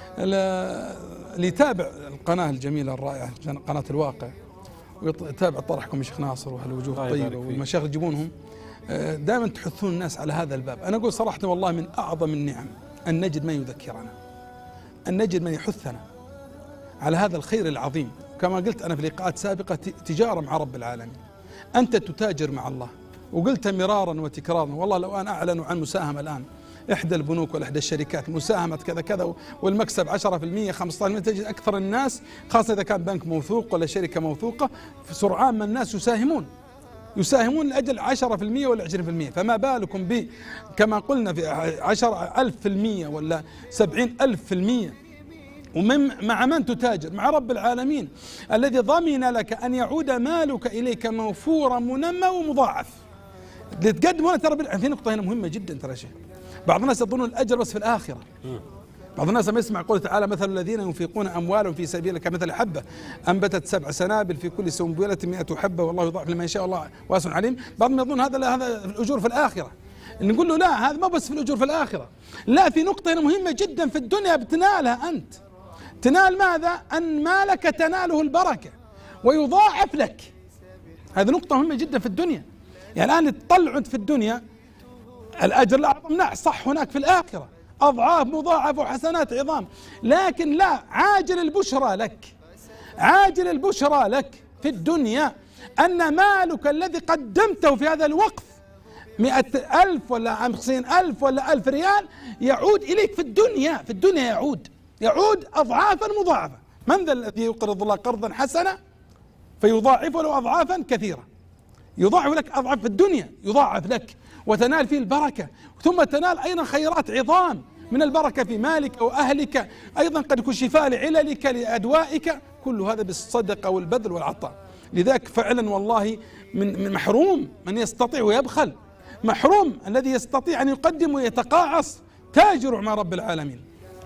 اللي يتابع القناه الجميله الرائعه قناه الواقع ويتابع طرحكم يا شيخ ناصر وهالوجوه الطيبه والمشايخ تجيبونهم، دائما تحثون الناس على هذا الباب. انا اقول صراحه والله من اعظم النعم ان نجد من يذكرنا، ان نجد من يحثنا على هذا الخير العظيم. كما قلت أنا في لقاءات سابقة، تجارة مع رب العالمين، أنت تتاجر مع الله. وقلت مرارا وتكرارا، والله لو أن أعلنوا عن مساهمة الآن إحدى البنوك ولا إحدى الشركات، مساهمة كذا كذا والمكسب عشرة بالمئة خمسة عشر بالمئة، تجد أكثر الناس خاصة إذا كان بنك موثوق ولا شركة موثوقة سرعان ما الناس يساهمون يساهمون لأجل عشرة بالمئة ولا عشرين بالمئة، فما بالكم ب كما قلنا في عشرة ألف في المئة ولا سبعين ألف في المئة. ومن مع من تتاجر؟ مع رب العالمين الذي ضمن لك أن يعود مالك إليك موفورا منمى ومضاعف. لتقدم ترى في نقطة هنا مهمة جدا ترى شيء، بعض الناس يظنون الأجر بس في الآخرة. بعض الناس ما يسمع قوله تعالى مثل الذين ينفقون أموالهم في سبيل الله كمثل حبة أنبتت سبع سنابل في كل سنبلة مئة حبة والله يضاعف لمن يشاء والله واسع عليم. بعضهم يظن هذا هذا الأجور في الآخرة، نقول له لا، هذا ما بس في الأجور في الآخرة، لا، في نقطة هنا مهمة جدا في الدنيا بتنالها أنت. تنال ماذا؟ أن مالك تناله البركة ويضاعف لك. هذه نقطة مهمة جدا في الدنيا. يعني الآن تطلع أنت في الدنيا الأجر الأعظم، نعم صح، هناك في الآخرة أضعاف مضاعفة وحسنات عظام، لكن لا، عاجل البشرى لك، عاجل البشرى لك في الدنيا أن مالك الذي قدمته في هذا الوقف مئة ألف ولا خمسين ألف ولا ألف ريال يعود إليك في الدنيا، في الدنيا يعود يعود أضعافا مضاعفة. من ذا الذي يقرض الله قرضا حسنا فيضاعف له أضعافا كثيرة؟ يضاعف لك أضعاف في الدنيا، يضاعف لك وتنال فيه البركة، ثم تنال أيضا خيرات عظام من البركة في مالك وأهلك، أيضا قد يكون شفاء لعللك لأدوائك، كل هذا بالصدقة والبذل والعطاء. لذلك فعلا والله من محروم من يستطيع ويبخل، محروم الذي يستطيع أن يقدم ويتقاعس، تاجر مع رب العالمين.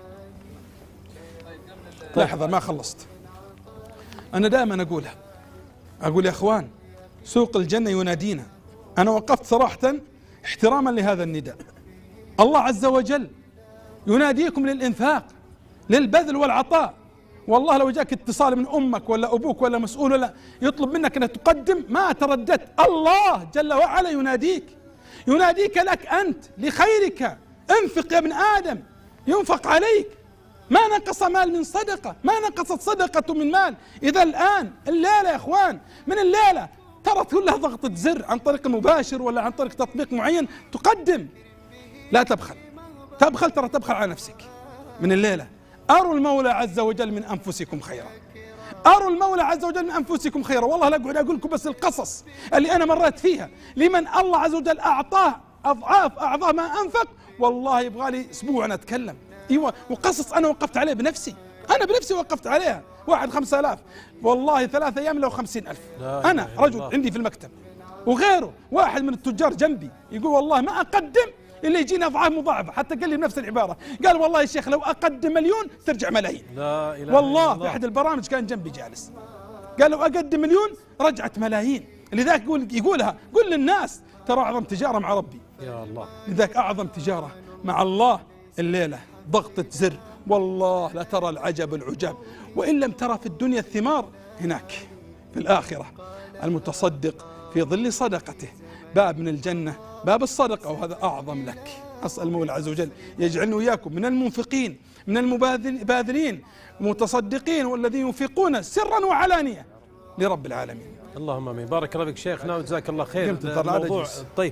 لحظة ما خلصت. أنا دائما أقولها، أقول يا أخوان سوق الجنة ينادينا. أنا وقفت صراحة احتراما لهذا النداء. الله عز وجل يناديكم للإنفاق، للبذل والعطاء. والله لو جاك اتصال من أمك ولا أبوك ولا مسؤول ولا يطلب منك أن تقدم ما ترددت. الله جل وعلا يناديك، يناديك لك أنت لخيرك. انفق يا ابن آدم ينفق عليك. ما نقص مال من صدقة، ما نقصت صدقة من مال. إذا الآن الليلة يا إخوان، من الليلة ترى كلها ضغطة زر عن طريق المباشر ولا عن طريق تطبيق معين تقدم. لا تبخل، تبخل ترى تبخل على نفسك. من الليلة أروا المولى عز وجل من أنفسكم خيرا، أروا المولى عز وجل من أنفسكم خيرا. والله لا أقعد أقول لكم بس القصص اللي أنا مريت فيها لمن الله عز وجل أعطاه أضعاف أعظم ما أنفق. والله يبغى لي أسبوع أنا أتكلم، ايوه، وقصص انا وقفت عليه بنفسي، أنا بنفسي وقفت عليها، واحد خمسة آلاف والله ثلاث أيام له خمسين ألف. أنا رجل عندي في المكتب، وغيره واحد من التجار جنبي يقول والله ما أقدم اللي يجينا أضعاف مضاعفة، حتى قال لي بنفس العبارة، قال والله يا شيخ لو أقدم مليون ترجع ملايين. لا إله والله إلا الله. في أحد البرامج كان جنبي جالس قال لو أقدم مليون رجعت ملايين. لذلك يقول يقولها قل للناس ترى أعظم تجارة مع ربي. يا الله. لذلك أعظم تجارة مع الله الليلة ضغطة زر، والله لا ترى العجب العجاب. وإن لم ترى في الدنيا الثمار، هناك في الآخرة المتصدق في ظل صدقته باب من الجنة، باب الصدقة، وهذا أعظم لك. أسأل المولى عز وجل يجعلنا وإياكم من المنفقين، من المباذلين، المتصدقين، والذين ينفقون سرا وعلانية لرب العالمين. اللهم امين. بارك الله فيك شيخنا وجزاك الله خير. قمت تطلع على الموضوع جلس. طيب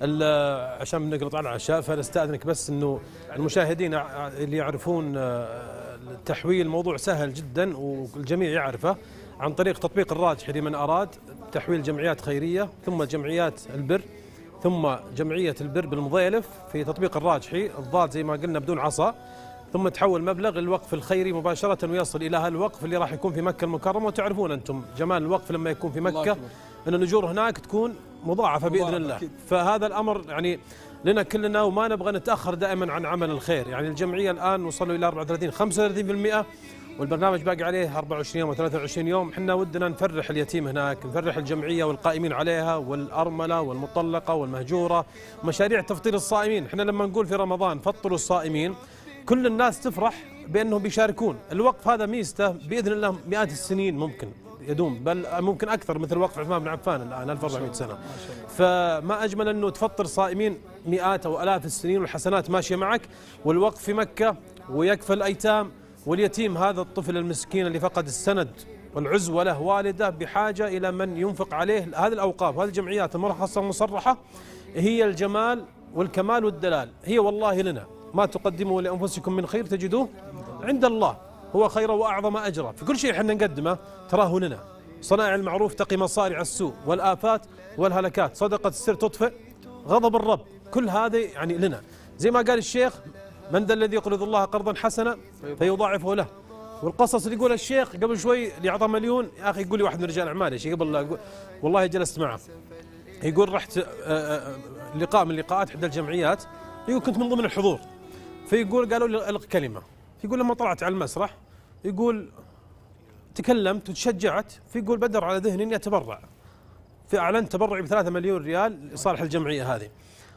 ال- عشان بنقرط على العشاء فنستأذنك بس انه المشاهدين ع- اللي يعرفون آه، التحويل موضوع سهل جدا والجميع يعرفه عن طريق تطبيق الراجحي لمن اراد تحويل جمعيات خيريه ثم جمعيات البر ثم جمعيه البر بالمضيلف في تطبيق الراجحي، الضاد زي ما قلنا بدون عصا، ثم تحول مبلغ للوقف الخيري مباشرة ويصل إلى هالوقف اللي راح يكون في مكة المكرمة. وتعرفون أنتم جمال الوقف لما يكون في مكة أن الأجور هناك تكون مضاعفة بإذن الله. فهذا الأمر يعني لنا كلنا وما نبغى نتأخر دائما عن عمل الخير. يعني الجمعية الآن وصلوا إلى أربعة وثلاثين خمسة وثلاثين بالمئة والبرنامج باقي عليه أربعة وعشرين يوم وثلاثة وعشرين يوم. حنا ودنا نفرح اليتيم هناك، نفرح الجمعية والقائمين عليها والأرملة والمطلقة والمهجورة، مشاريع تفطير الصائمين. حنا لما نقول في رمضان فطروا الصائمين كل الناس تفرح بأنهم بيشاركون. الوقف هذا ميزته بإذن الله مئات السنين ممكن يدوم، بل ممكن أكثر، مثل وقف عثمان بن عفان الآن ألف وأربعمئة سنة. فما أجمل أنه تفطر صائمين مئات أو آلاف السنين والحسنات ماشية معك، والوقف في مكة ويكفى الأيتام واليتيم، هذا الطفل المسكين اللي فقد السند والعز وله والده بحاجة إلى من ينفق عليه. هذه الأوقاف، هذه الجمعيات المرخصة المصرحة هي الجمال والكمال والدلال، هي والله لنا ما تقدموا لأنفسكم من خير تجدوه عند الله هو خيرا وأعظم أجرا. في كل شيء احنا نقدمه تراه لنا. صنائع المعروف تقي مصارع السوء والآفات والهلكات، صدقة السر تطفئ غضب الرب، كل هذه يعني لنا. زي ما قال الشيخ من ذا الذي يقرض الله قرضا حسنا فيضاعفه له. والقصص اللي يقول الشيخ قبل شوي اللي أعطى مليون، يا أخي يقول لي واحد من رجال أعمال يا شيخ قبل والله جلست معه، يقول رحت لقاء من لقاءات إحدى الجمعيات، يقول كنت من ضمن الحضور، فيقول قالوا لي الق كلمه، يقول لما طلعت على المسرح يقول تكلمت وتشجعت، فيقول بدر على ذهني اني اتبرع، فاعلنت تبرعي بثلاثة مليون ريال لصالح الجمعيه هذه،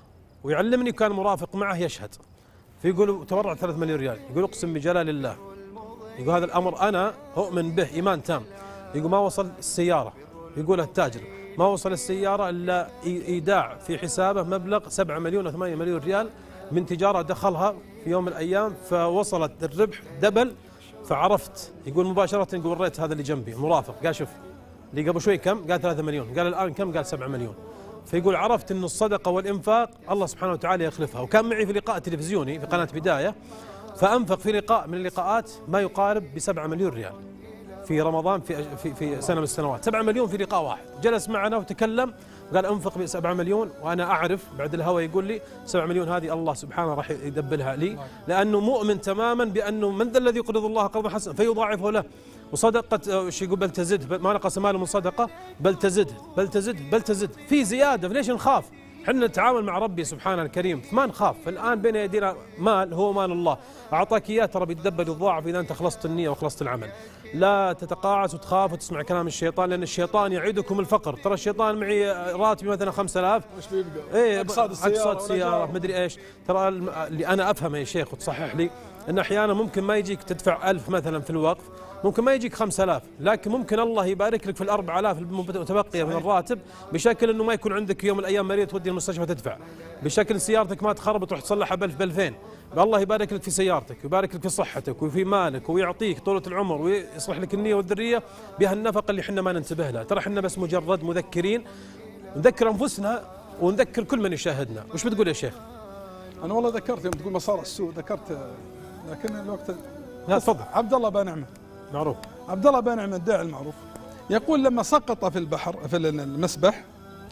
ويعلمني كان مرافق معه يشهد، فيقول تبرعت ثلاثة مليون ريال، يقول اقسم بجلال الله، يقول هذا الامر انا اؤمن به ايمان تام، يقول ما وصل السياره، يقول التاجر ما وصل السياره الا ايداع في حسابه مبلغ سبعة مليون او ثمانية مليون ريال من تجارة دخلها في يوم من الأيام، فوصلت الربح دبل. فعرفت يقول مباشرة، يقول وريت هذا اللي جنبي مرافق، قال شوف اللي قبل شوي كم؟ قال ثلاثة مليون، قال الآن كم؟ قال سبعة مليون. فيقول عرفت أن الصدقة والإنفاق الله سبحانه وتعالى يخلفها. وكان معي في لقاء تلفزيوني في قناة بداية، فأنفق في لقاء من اللقاءات ما يقارب بسبعة مليون ريال في رمضان في في في سنة من السنوات، سبعة مليون في لقاء واحد. جلس معنا وتكلم قال انفق بسبعة مليون، وانا اعرف بعد الهوى يقول لي سبعة مليون هذه الله سبحانه راح يدبلها لي، لانه مؤمن تماما بانه من ذا الذي يقرض الله قرضا حسنا فيضاعفه له. وصدقه ايش يقول بل تزد، ما نقص ماله من صدقه بل تزد بل تزد بل تزد، في زياده، فليش نخاف؟ احنا نتعامل مع ربي سبحانه الكريم ما نخاف. فالان بين يدينا مال هو مال الله، اعطاك اياه ترى بيتدبل ويتضاعف اذا انت خلصت النيه وخلصت العمل. لا تتقاعس وتخاف وتسمع كلام الشيطان، لان الشيطان يعيدكم الفقر. ترى الشيطان معي راتبي مثلا خمسة آلاف وش بيبقى؟ ايه اقساط السياره اقساط سياره مدري ايش. ترى اللي انا افهمه يا شيخ وتصحح لي ان احيانا ممكن ما يجيك تدفع ألف مثلا في الوقف، ممكن ما يجيك خمسة آلاف، لكن ممكن الله يبارك لك في الأربعة آلاف المتبقية من الراتب، بشكل انه ما يكون عندك يوم من الايام مريض تودي المستشفى تدفع، بشكل سيارتك ما تخرب تروح تصلحها بألف بألفين. الله يبارك لك في سيارتك ويبارك لك في صحتك وفي مالك ويعطيك طولة العمر ويصلح لك النية والذرية بهالنفقة اللي احنا ما ننتبه لها. ترى احنا بس مجرد مذكرين، نذكر انفسنا ونذكر كل من يشاهدنا. وش بتقول يا شيخ؟ انا والله ذكرت يوم تقول مصارع السوق ذكرت، لكن الوقت لا تفضل. عبد الله بن نعمه معروف، عبد الله بن نعمه الداعي المعروف، يقول لما سقط في البحر في المسبح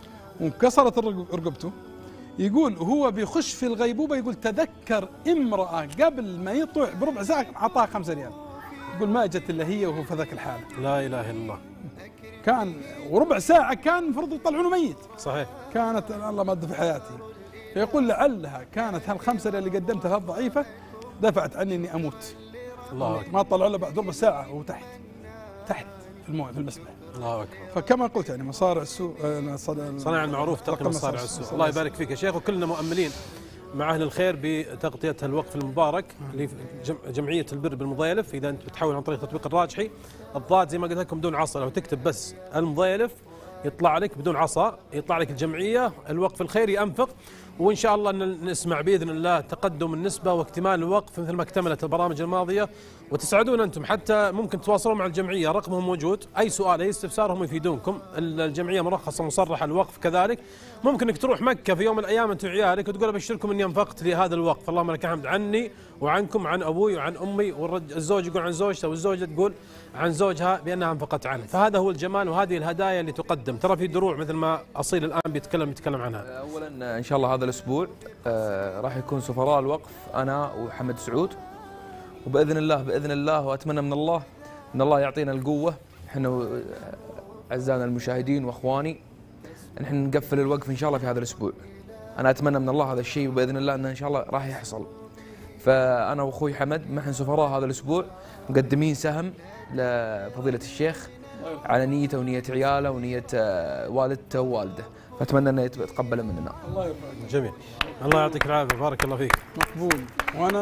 وانكسرت رقبته، يقول هو بيخش في الغيبوبه، يقول تذكر امراه قبل ما يطلع بربع ساعه اعطاها خمسة ريال، تقول ما جت الا هي وهو في ذاك الحاله. لا اله الا الله. كان وربع ساعه كان المفروض يطلعونه ميت. صحيح. كانت الله مد في حياتي. فيقول لعلها كانت هالخمسه اللي قدمتها الضعيفه دفعت عني اني اموت. الله اكبر. ما طلعوا له بعد ربع ساعه وهو تحت. تحت في المويه في المسبح. الله اكبر. فكما قلت يعني مصارع السوء صنع المعروف تقي مصارع السوء. الله يبارك فيك يا شيخ، وكلنا مؤملين مع اهل الخير بتغطيه الوقف المبارك لجمعيه البر بالمضيلف. اذا انت بتحول عن طريق تطبيق الراجحي الضاد زي ما قلت لكم بدون عصا، لو تكتب بس المضيلف يطلع لك بدون عصا، يطلع لك الجمعيه الوقف الخيري انفق. وان شاء الله نسمع باذن الله تقدم النسبه واكتمال الوقف مثل ما اكتملت البرامج الماضيه، وتسعدون انتم. حتى ممكن تواصلوا مع الجمعيه، رقمهم موجود، اي سؤال اي استفسار هم يفيدونكم. الجمعيه مرخصه مصرحه الوقف كذلك. ممكن انك تروح مكه في يوم من الايام انت وعيالك وتقول ابشركم اني انفقت لهذا الوقف، اللهم لك الحمد عني وعنكم، عن ابوي وعن امي، والزوج يقول عن زوجته والزوجه تقول عن زوجها بانها انفقت عنه. فهذا هو الجمال وهذه الهدايا اللي تقدم. ترى في دروع مثل ما اصيل الان بيتكلم يتكلم عنها. اولا ان شاء الله هذا الاسبوع آه راح يكون سفراء الوقف انا وحمد سعود، وباذن الله باذن الله واتمنى من الله ان الله يعطينا القوه احنا اعزائنا المشاهدين واخواني، نحن نقفل الوقف ان شاء الله في هذا الاسبوع. انا اتمنى من الله هذا الشيء وباذن الله انه ان شاء الله راح يحصل. فانا واخوي حمد نحن سفراء هذا الاسبوع مقدمين سهم لفضيله الشيخ على نيته ونيه عياله ونيه والدته ووالده، فاتمنى انه يتقبل مننا. الله يرفعك. جميل. الله يعطيك العافيه، بارك الله فيك. مقبول. وانا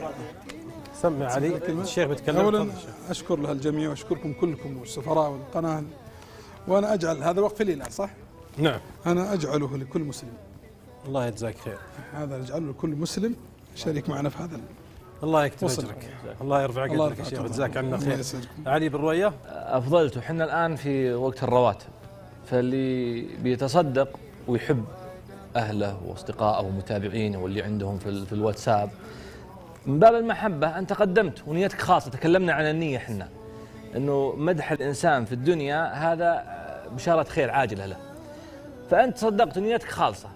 سمع علي الشيخ بيتكلم. اولا اشكر له الجميع واشكركم كلكم والسفراء والقناه، وانا اجعل هذا وقف لي لا صح؟ نعم. انا اجعله لكل مسلم. الله يجزاك خير. هذا اجعله لكل مسلم شريك معنا في هذا. الله يكتب اجرك. الله يرفع قدرك يا شيخ ويجزاك عنا خير. علي بن رويه. افضلته احنا الان في وقت الرواتب، فاللي بيتصدق ويحب اهله واصدقائه ومتابعينه واللي عندهم في, في الواتساب من باب المحبه انت قدمت ونيتك خاصه. تكلمنا عن النيه احنا انه مدح الانسان في الدنيا هذا بشاره خير عاجله له، فانت تصدقت ونيتك خالصه.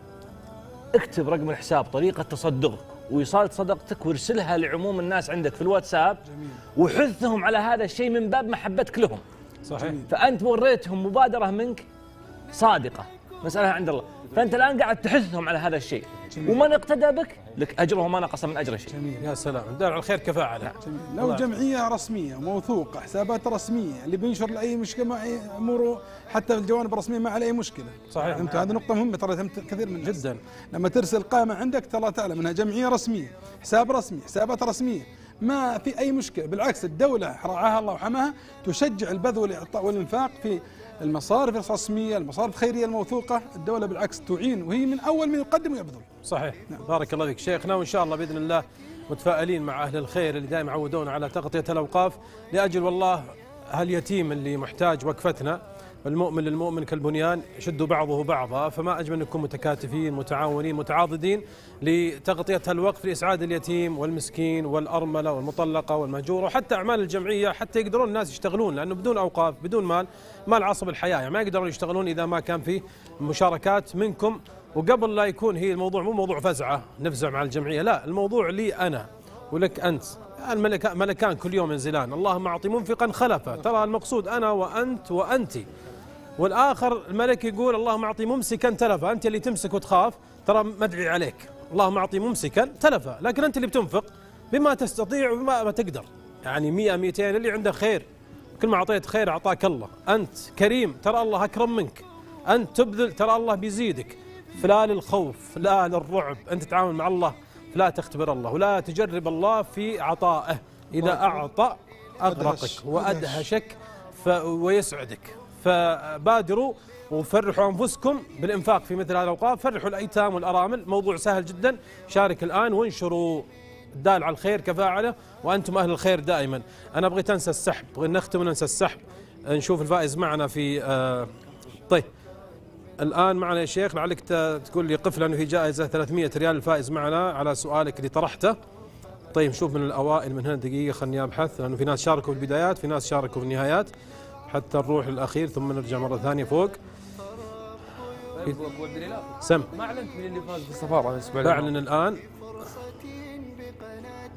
اكتب رقم الحساب، طريقه تصدقك وإيصال صدقتك وارسلها لعموم الناس عندك في الواتساب. جميل. وحثهم على هذا الشيء من باب محبتك لهم. صحيح. فأنت وريتهم مبادرة منك صادقة، مسألة عند الله، فأنت الآن قاعد تحثهم على هذا الشيء. جميل. ومن اقتدى بك لك أجره وما نقص من أجره شيء. جميل. يا سلام، دار على الخير كفاعله. لو جمعية رسمية موثوقة حسابات رسمية اللي بينشر لأي مشكلة مع أموره حتى في الجوانب الرسمية ما عليه أي مشكلة. صحيح. أنت هذه نقطة مهمة ترى كثير من الناس. جدا. لما ترسل قائمة عندك ترى تعلم أنها جمعية رسمية، حساب رسمي، حسابات رسمية، ما في أي مشكلة. بالعكس الدولة رعاها الله وحماها تشجع البذل والإعطاء والإنفاق في المصارف الرسمية، المصارف الخيرية الموثوقة. الدولة بالعكس تعين وهي من أول من يقدم ويبذل. صحيح. نعم. بارك الله فيك شيخنا، وإن شاء الله بإذن الله متفائلين مع أهل الخير اللي دائما يعودون على تغطية الأوقاف لأجل والله هاليتيم اللي محتاج وقفتنا. المؤمن للمؤمن كالبنيان يشد بعضه بعضا، فما أجمل نكون متكاتفين متعاونين متعاضدين لتغطية الوقف لإسعاد اليتيم والمسكين والأرملة والمطلقة والمهجورة، وحتى أعمال الجمعية حتى يقدرون الناس يشتغلون، لأنه بدون أوقاف بدون مال مال عصب الحياة، يعني ما يقدرون يشتغلون إذا ما كان فيه مشاركات منكم. وقبل لا يكون هي الموضوع مو موضوع فزعة نفزع مع الجمعية، لا، الموضوع لي أنا ولك أنت. الملك ملكان كل يوم ينزلان، اللهم أعطي منفقا خلفا. ترى المقصود أنا وأنت وأنت، والآخر الملك يقول اللهم أعطي ممسكا تلفا. أنت اللي تمسك وتخاف ترى مدعي عليك، اللهم أعطي ممسكا تلفا، لكن أنت اللي بتنفق بما تستطيع وبما ما تقدر، يعني مئة مئتين اللي عنده خير، كل ما أعطيت خير أعطاك الله. أنت كريم ترى الله أكرم منك، أنت تبذل ترى الله بيزيدك. فلا للخوف لا للرعب، أنت تتعامل مع الله فلا تختبر الله ولا تجرب الله في عطائه. إذا أعطى أغرقك وأدهشك ويسعدك. فبادروا وفرحوا أنفسكم بالإنفاق في مثل هذه الأوقاف، فرحوا الأيتام والأرامل، موضوع سهل جدا. شارك الآن وانشروا الدال على الخير كفاعله، وأنتم أهل الخير دائما. أنا بغيت أنسى السحب، بغيت نختم وننسى السحب. نشوف الفائز معنا في آه طيب الآن معنا يا شيخ، لعلك تقول لي قف لأنه في جائزة ثلاثمئة ريال الفائز معنا على سؤالك اللي طرحته. طيب نشوف من الأوائل من هنا دقيقة، خلني أبحث، لأنه في ناس شاركوا في البدايات في ناس شاركوا في النهايات، حتى نروح للأخير ثم نرجع مرة ثانية فوق. سم ما أعلنت من اللي فاز بالسفارة الأسبوع بعلن الآن.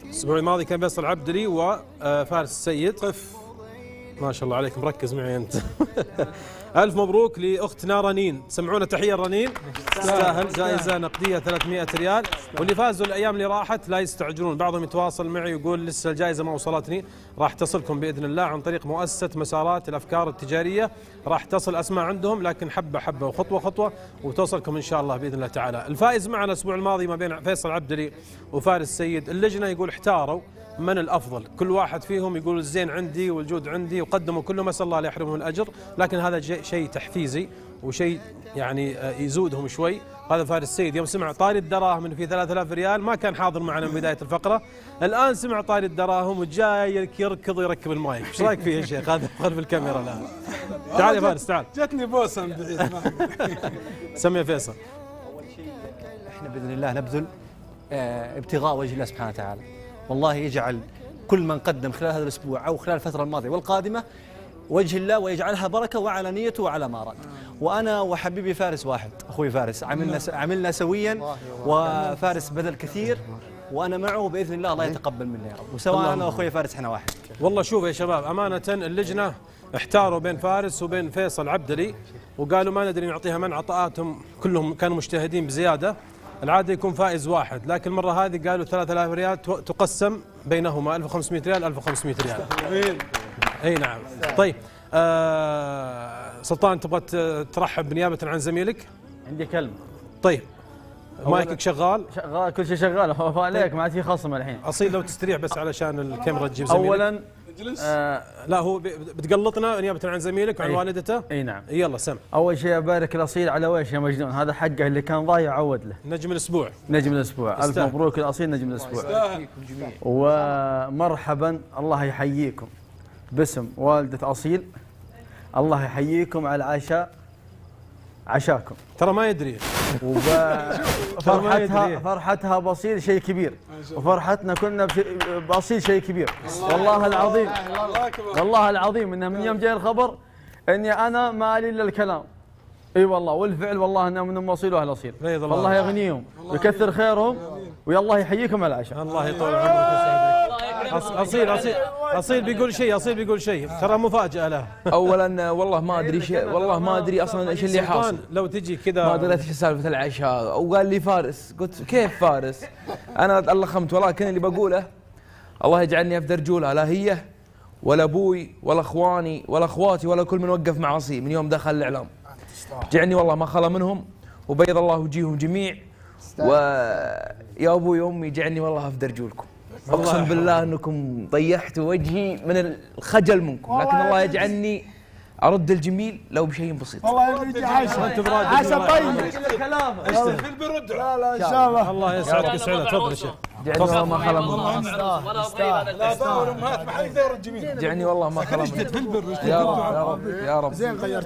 الاسبوع الماضي كان فيصل العبدلي وفارس السيد. قف ما شاء الله عليك مركز معي انت. الف مبروك لاختنا رنين، سمعونا تحيه رنين، تستاهل جائزه نقديه ثلاثمئة ريال. واللي فازوا الايام اللي راحت لا يستعجلون، بعضهم يتواصل معي يقول لسه الجائزه ما وصلتني، راح تصلكم باذن الله عن طريق مؤسسه مسارات الافكار التجاريه، راح تصل اسماء عندهم لكن حبه حبه وخطوه خطوه وتوصلكم ان شاء الله باذن الله تعالى. الفائز معنا الاسبوع الماضي ما بين فيصل العبدلي وفارس السيد، اللجنه يقول احتاروا من الافضل، كل واحد فيهم يقول الزين عندي والجود عندي وقدموا كلهم، اسال الله لا يحرمهم الاجر، لكن هذا شيء تحفيزي وشيء يعني يزودهم شوي. هذا فارس السيد يوم سمع طاري الدراهم انه في ثلاثة آلاف ريال ما كان حاضر معنا من بدايه الفقره، الان سمع طاري الدراهم وجاي يركض ويركب المايك، ايش رايك فيه يا شيخ؟ هذا خلف الكاميرا الان. تعال يا فارس تعال. جتني بوسه من بعيد. سمي يا فيصل. اول شيء احنا باذن الله نبذل اه ابتغاء وجه الله سبحانه وتعالى، والله يجعل كل من قدم خلال هذا الاسبوع او خلال الفتره الماضيه والقادمه وجه الله ويجعلها بركه وعلى نيته وعلى ما اراد. وانا وحبيبي فارس واحد، اخوي فارس عملنا عملنا سويا، وفارس بذل كثير وانا معه باذن الله، الله يتقبل منا يا رب، وسواء انا واخوي فارس احنا واحد. والله شوف يا شباب امانه اللجنه احتاروا بين فارس وبين فيصل عبدلي وقالوا ما ندري نعطيها من، عطاءاتهم كلهم كانوا مجتهدين بزياده، العاده يكون فائز واحد، لكن المره هذه قالوا ثلاثة آلاف ريال تقسم بينهما، ألف وخمسمئة ريال ألف وخمسمئة ريال. اي نعم. طيب آه سلطان تبغى ترحب بنيابه عن زميلك؟ عندي كلمه. طيب مايكك شغال؟ شغال كل شيء شغال، خوف عليك ما عاد في خصم الحين. اصيل لو تستريح بس علشان الكاميرا تجيب زميلك. اولا آه لا هو بتقلطنا نيابه عن زميلك وعن والدته. اي نعم. يلا سم. اول شيء ابارك الاصيل على ويش يا مجنون، هذا حقه اللي كان ضايع عود له. نجم الاسبوع. نجم الاسبوع، الف مبروك الاصيل نجم الاسبوع. ومرحبا، الله يحييكم باسم والده اصيل، الله يحييكم على العشاء عشاكم. ترى ما يدري. فرحتها فرحتها باصيل شيء كبير، وفرحتنا كلنا باصيل شيء كبير. والله العظيم والله العظيم انه من يوم جاي الخبر اني انا ما لي الا الكلام. اي والله والفعل، والله انهم من ام اصيل واهل اصيل، الله يغنيهم ويكثر خيرهم ويالله يحييكم على العشاء. الله يطول عمرك ويسعدك. اصيل اصيل اصيل بيقول شيء، اصيل بيقول شيء، ترى مفاجاه له. اولا والله ما ادري شيء، والله ما ادري اصلا ايش اللي حاصل. لو تجي كذا ما دريت ايش سالفه العشاء، وقال لي فارس، قلت كيف فارس؟ انا الخمت، ولكن اللي بقوله الله يجعلني افدى رجولها، لا هي ولا ابوي ولا اخواني ولا اخواتي ولا كل من وقف مع اصيل من يوم دخل الاعلام. جعلني والله ما خلا منهم، وبيض الله وجيههم جميع، ويا ابوي وامي جعلني والله افدى رجولكم. اقسم بالله انكم طيحتوا وجهي من الخجل منكم، لكن الله يجعلني ارد الجميل لو بشيء بسيط. والله يبيك عاشه عاشه طيب كلامه في البرد. لا لا ان شاء الله. الله يسعدك يسعدك، تفضل يا شيخ. جعلني والله ما خلا منهم. لا باور امهات ما حد يدور الجميل. جعلني والله ما خلا منهم. يا رب يا رب يا رب. زين غيرت.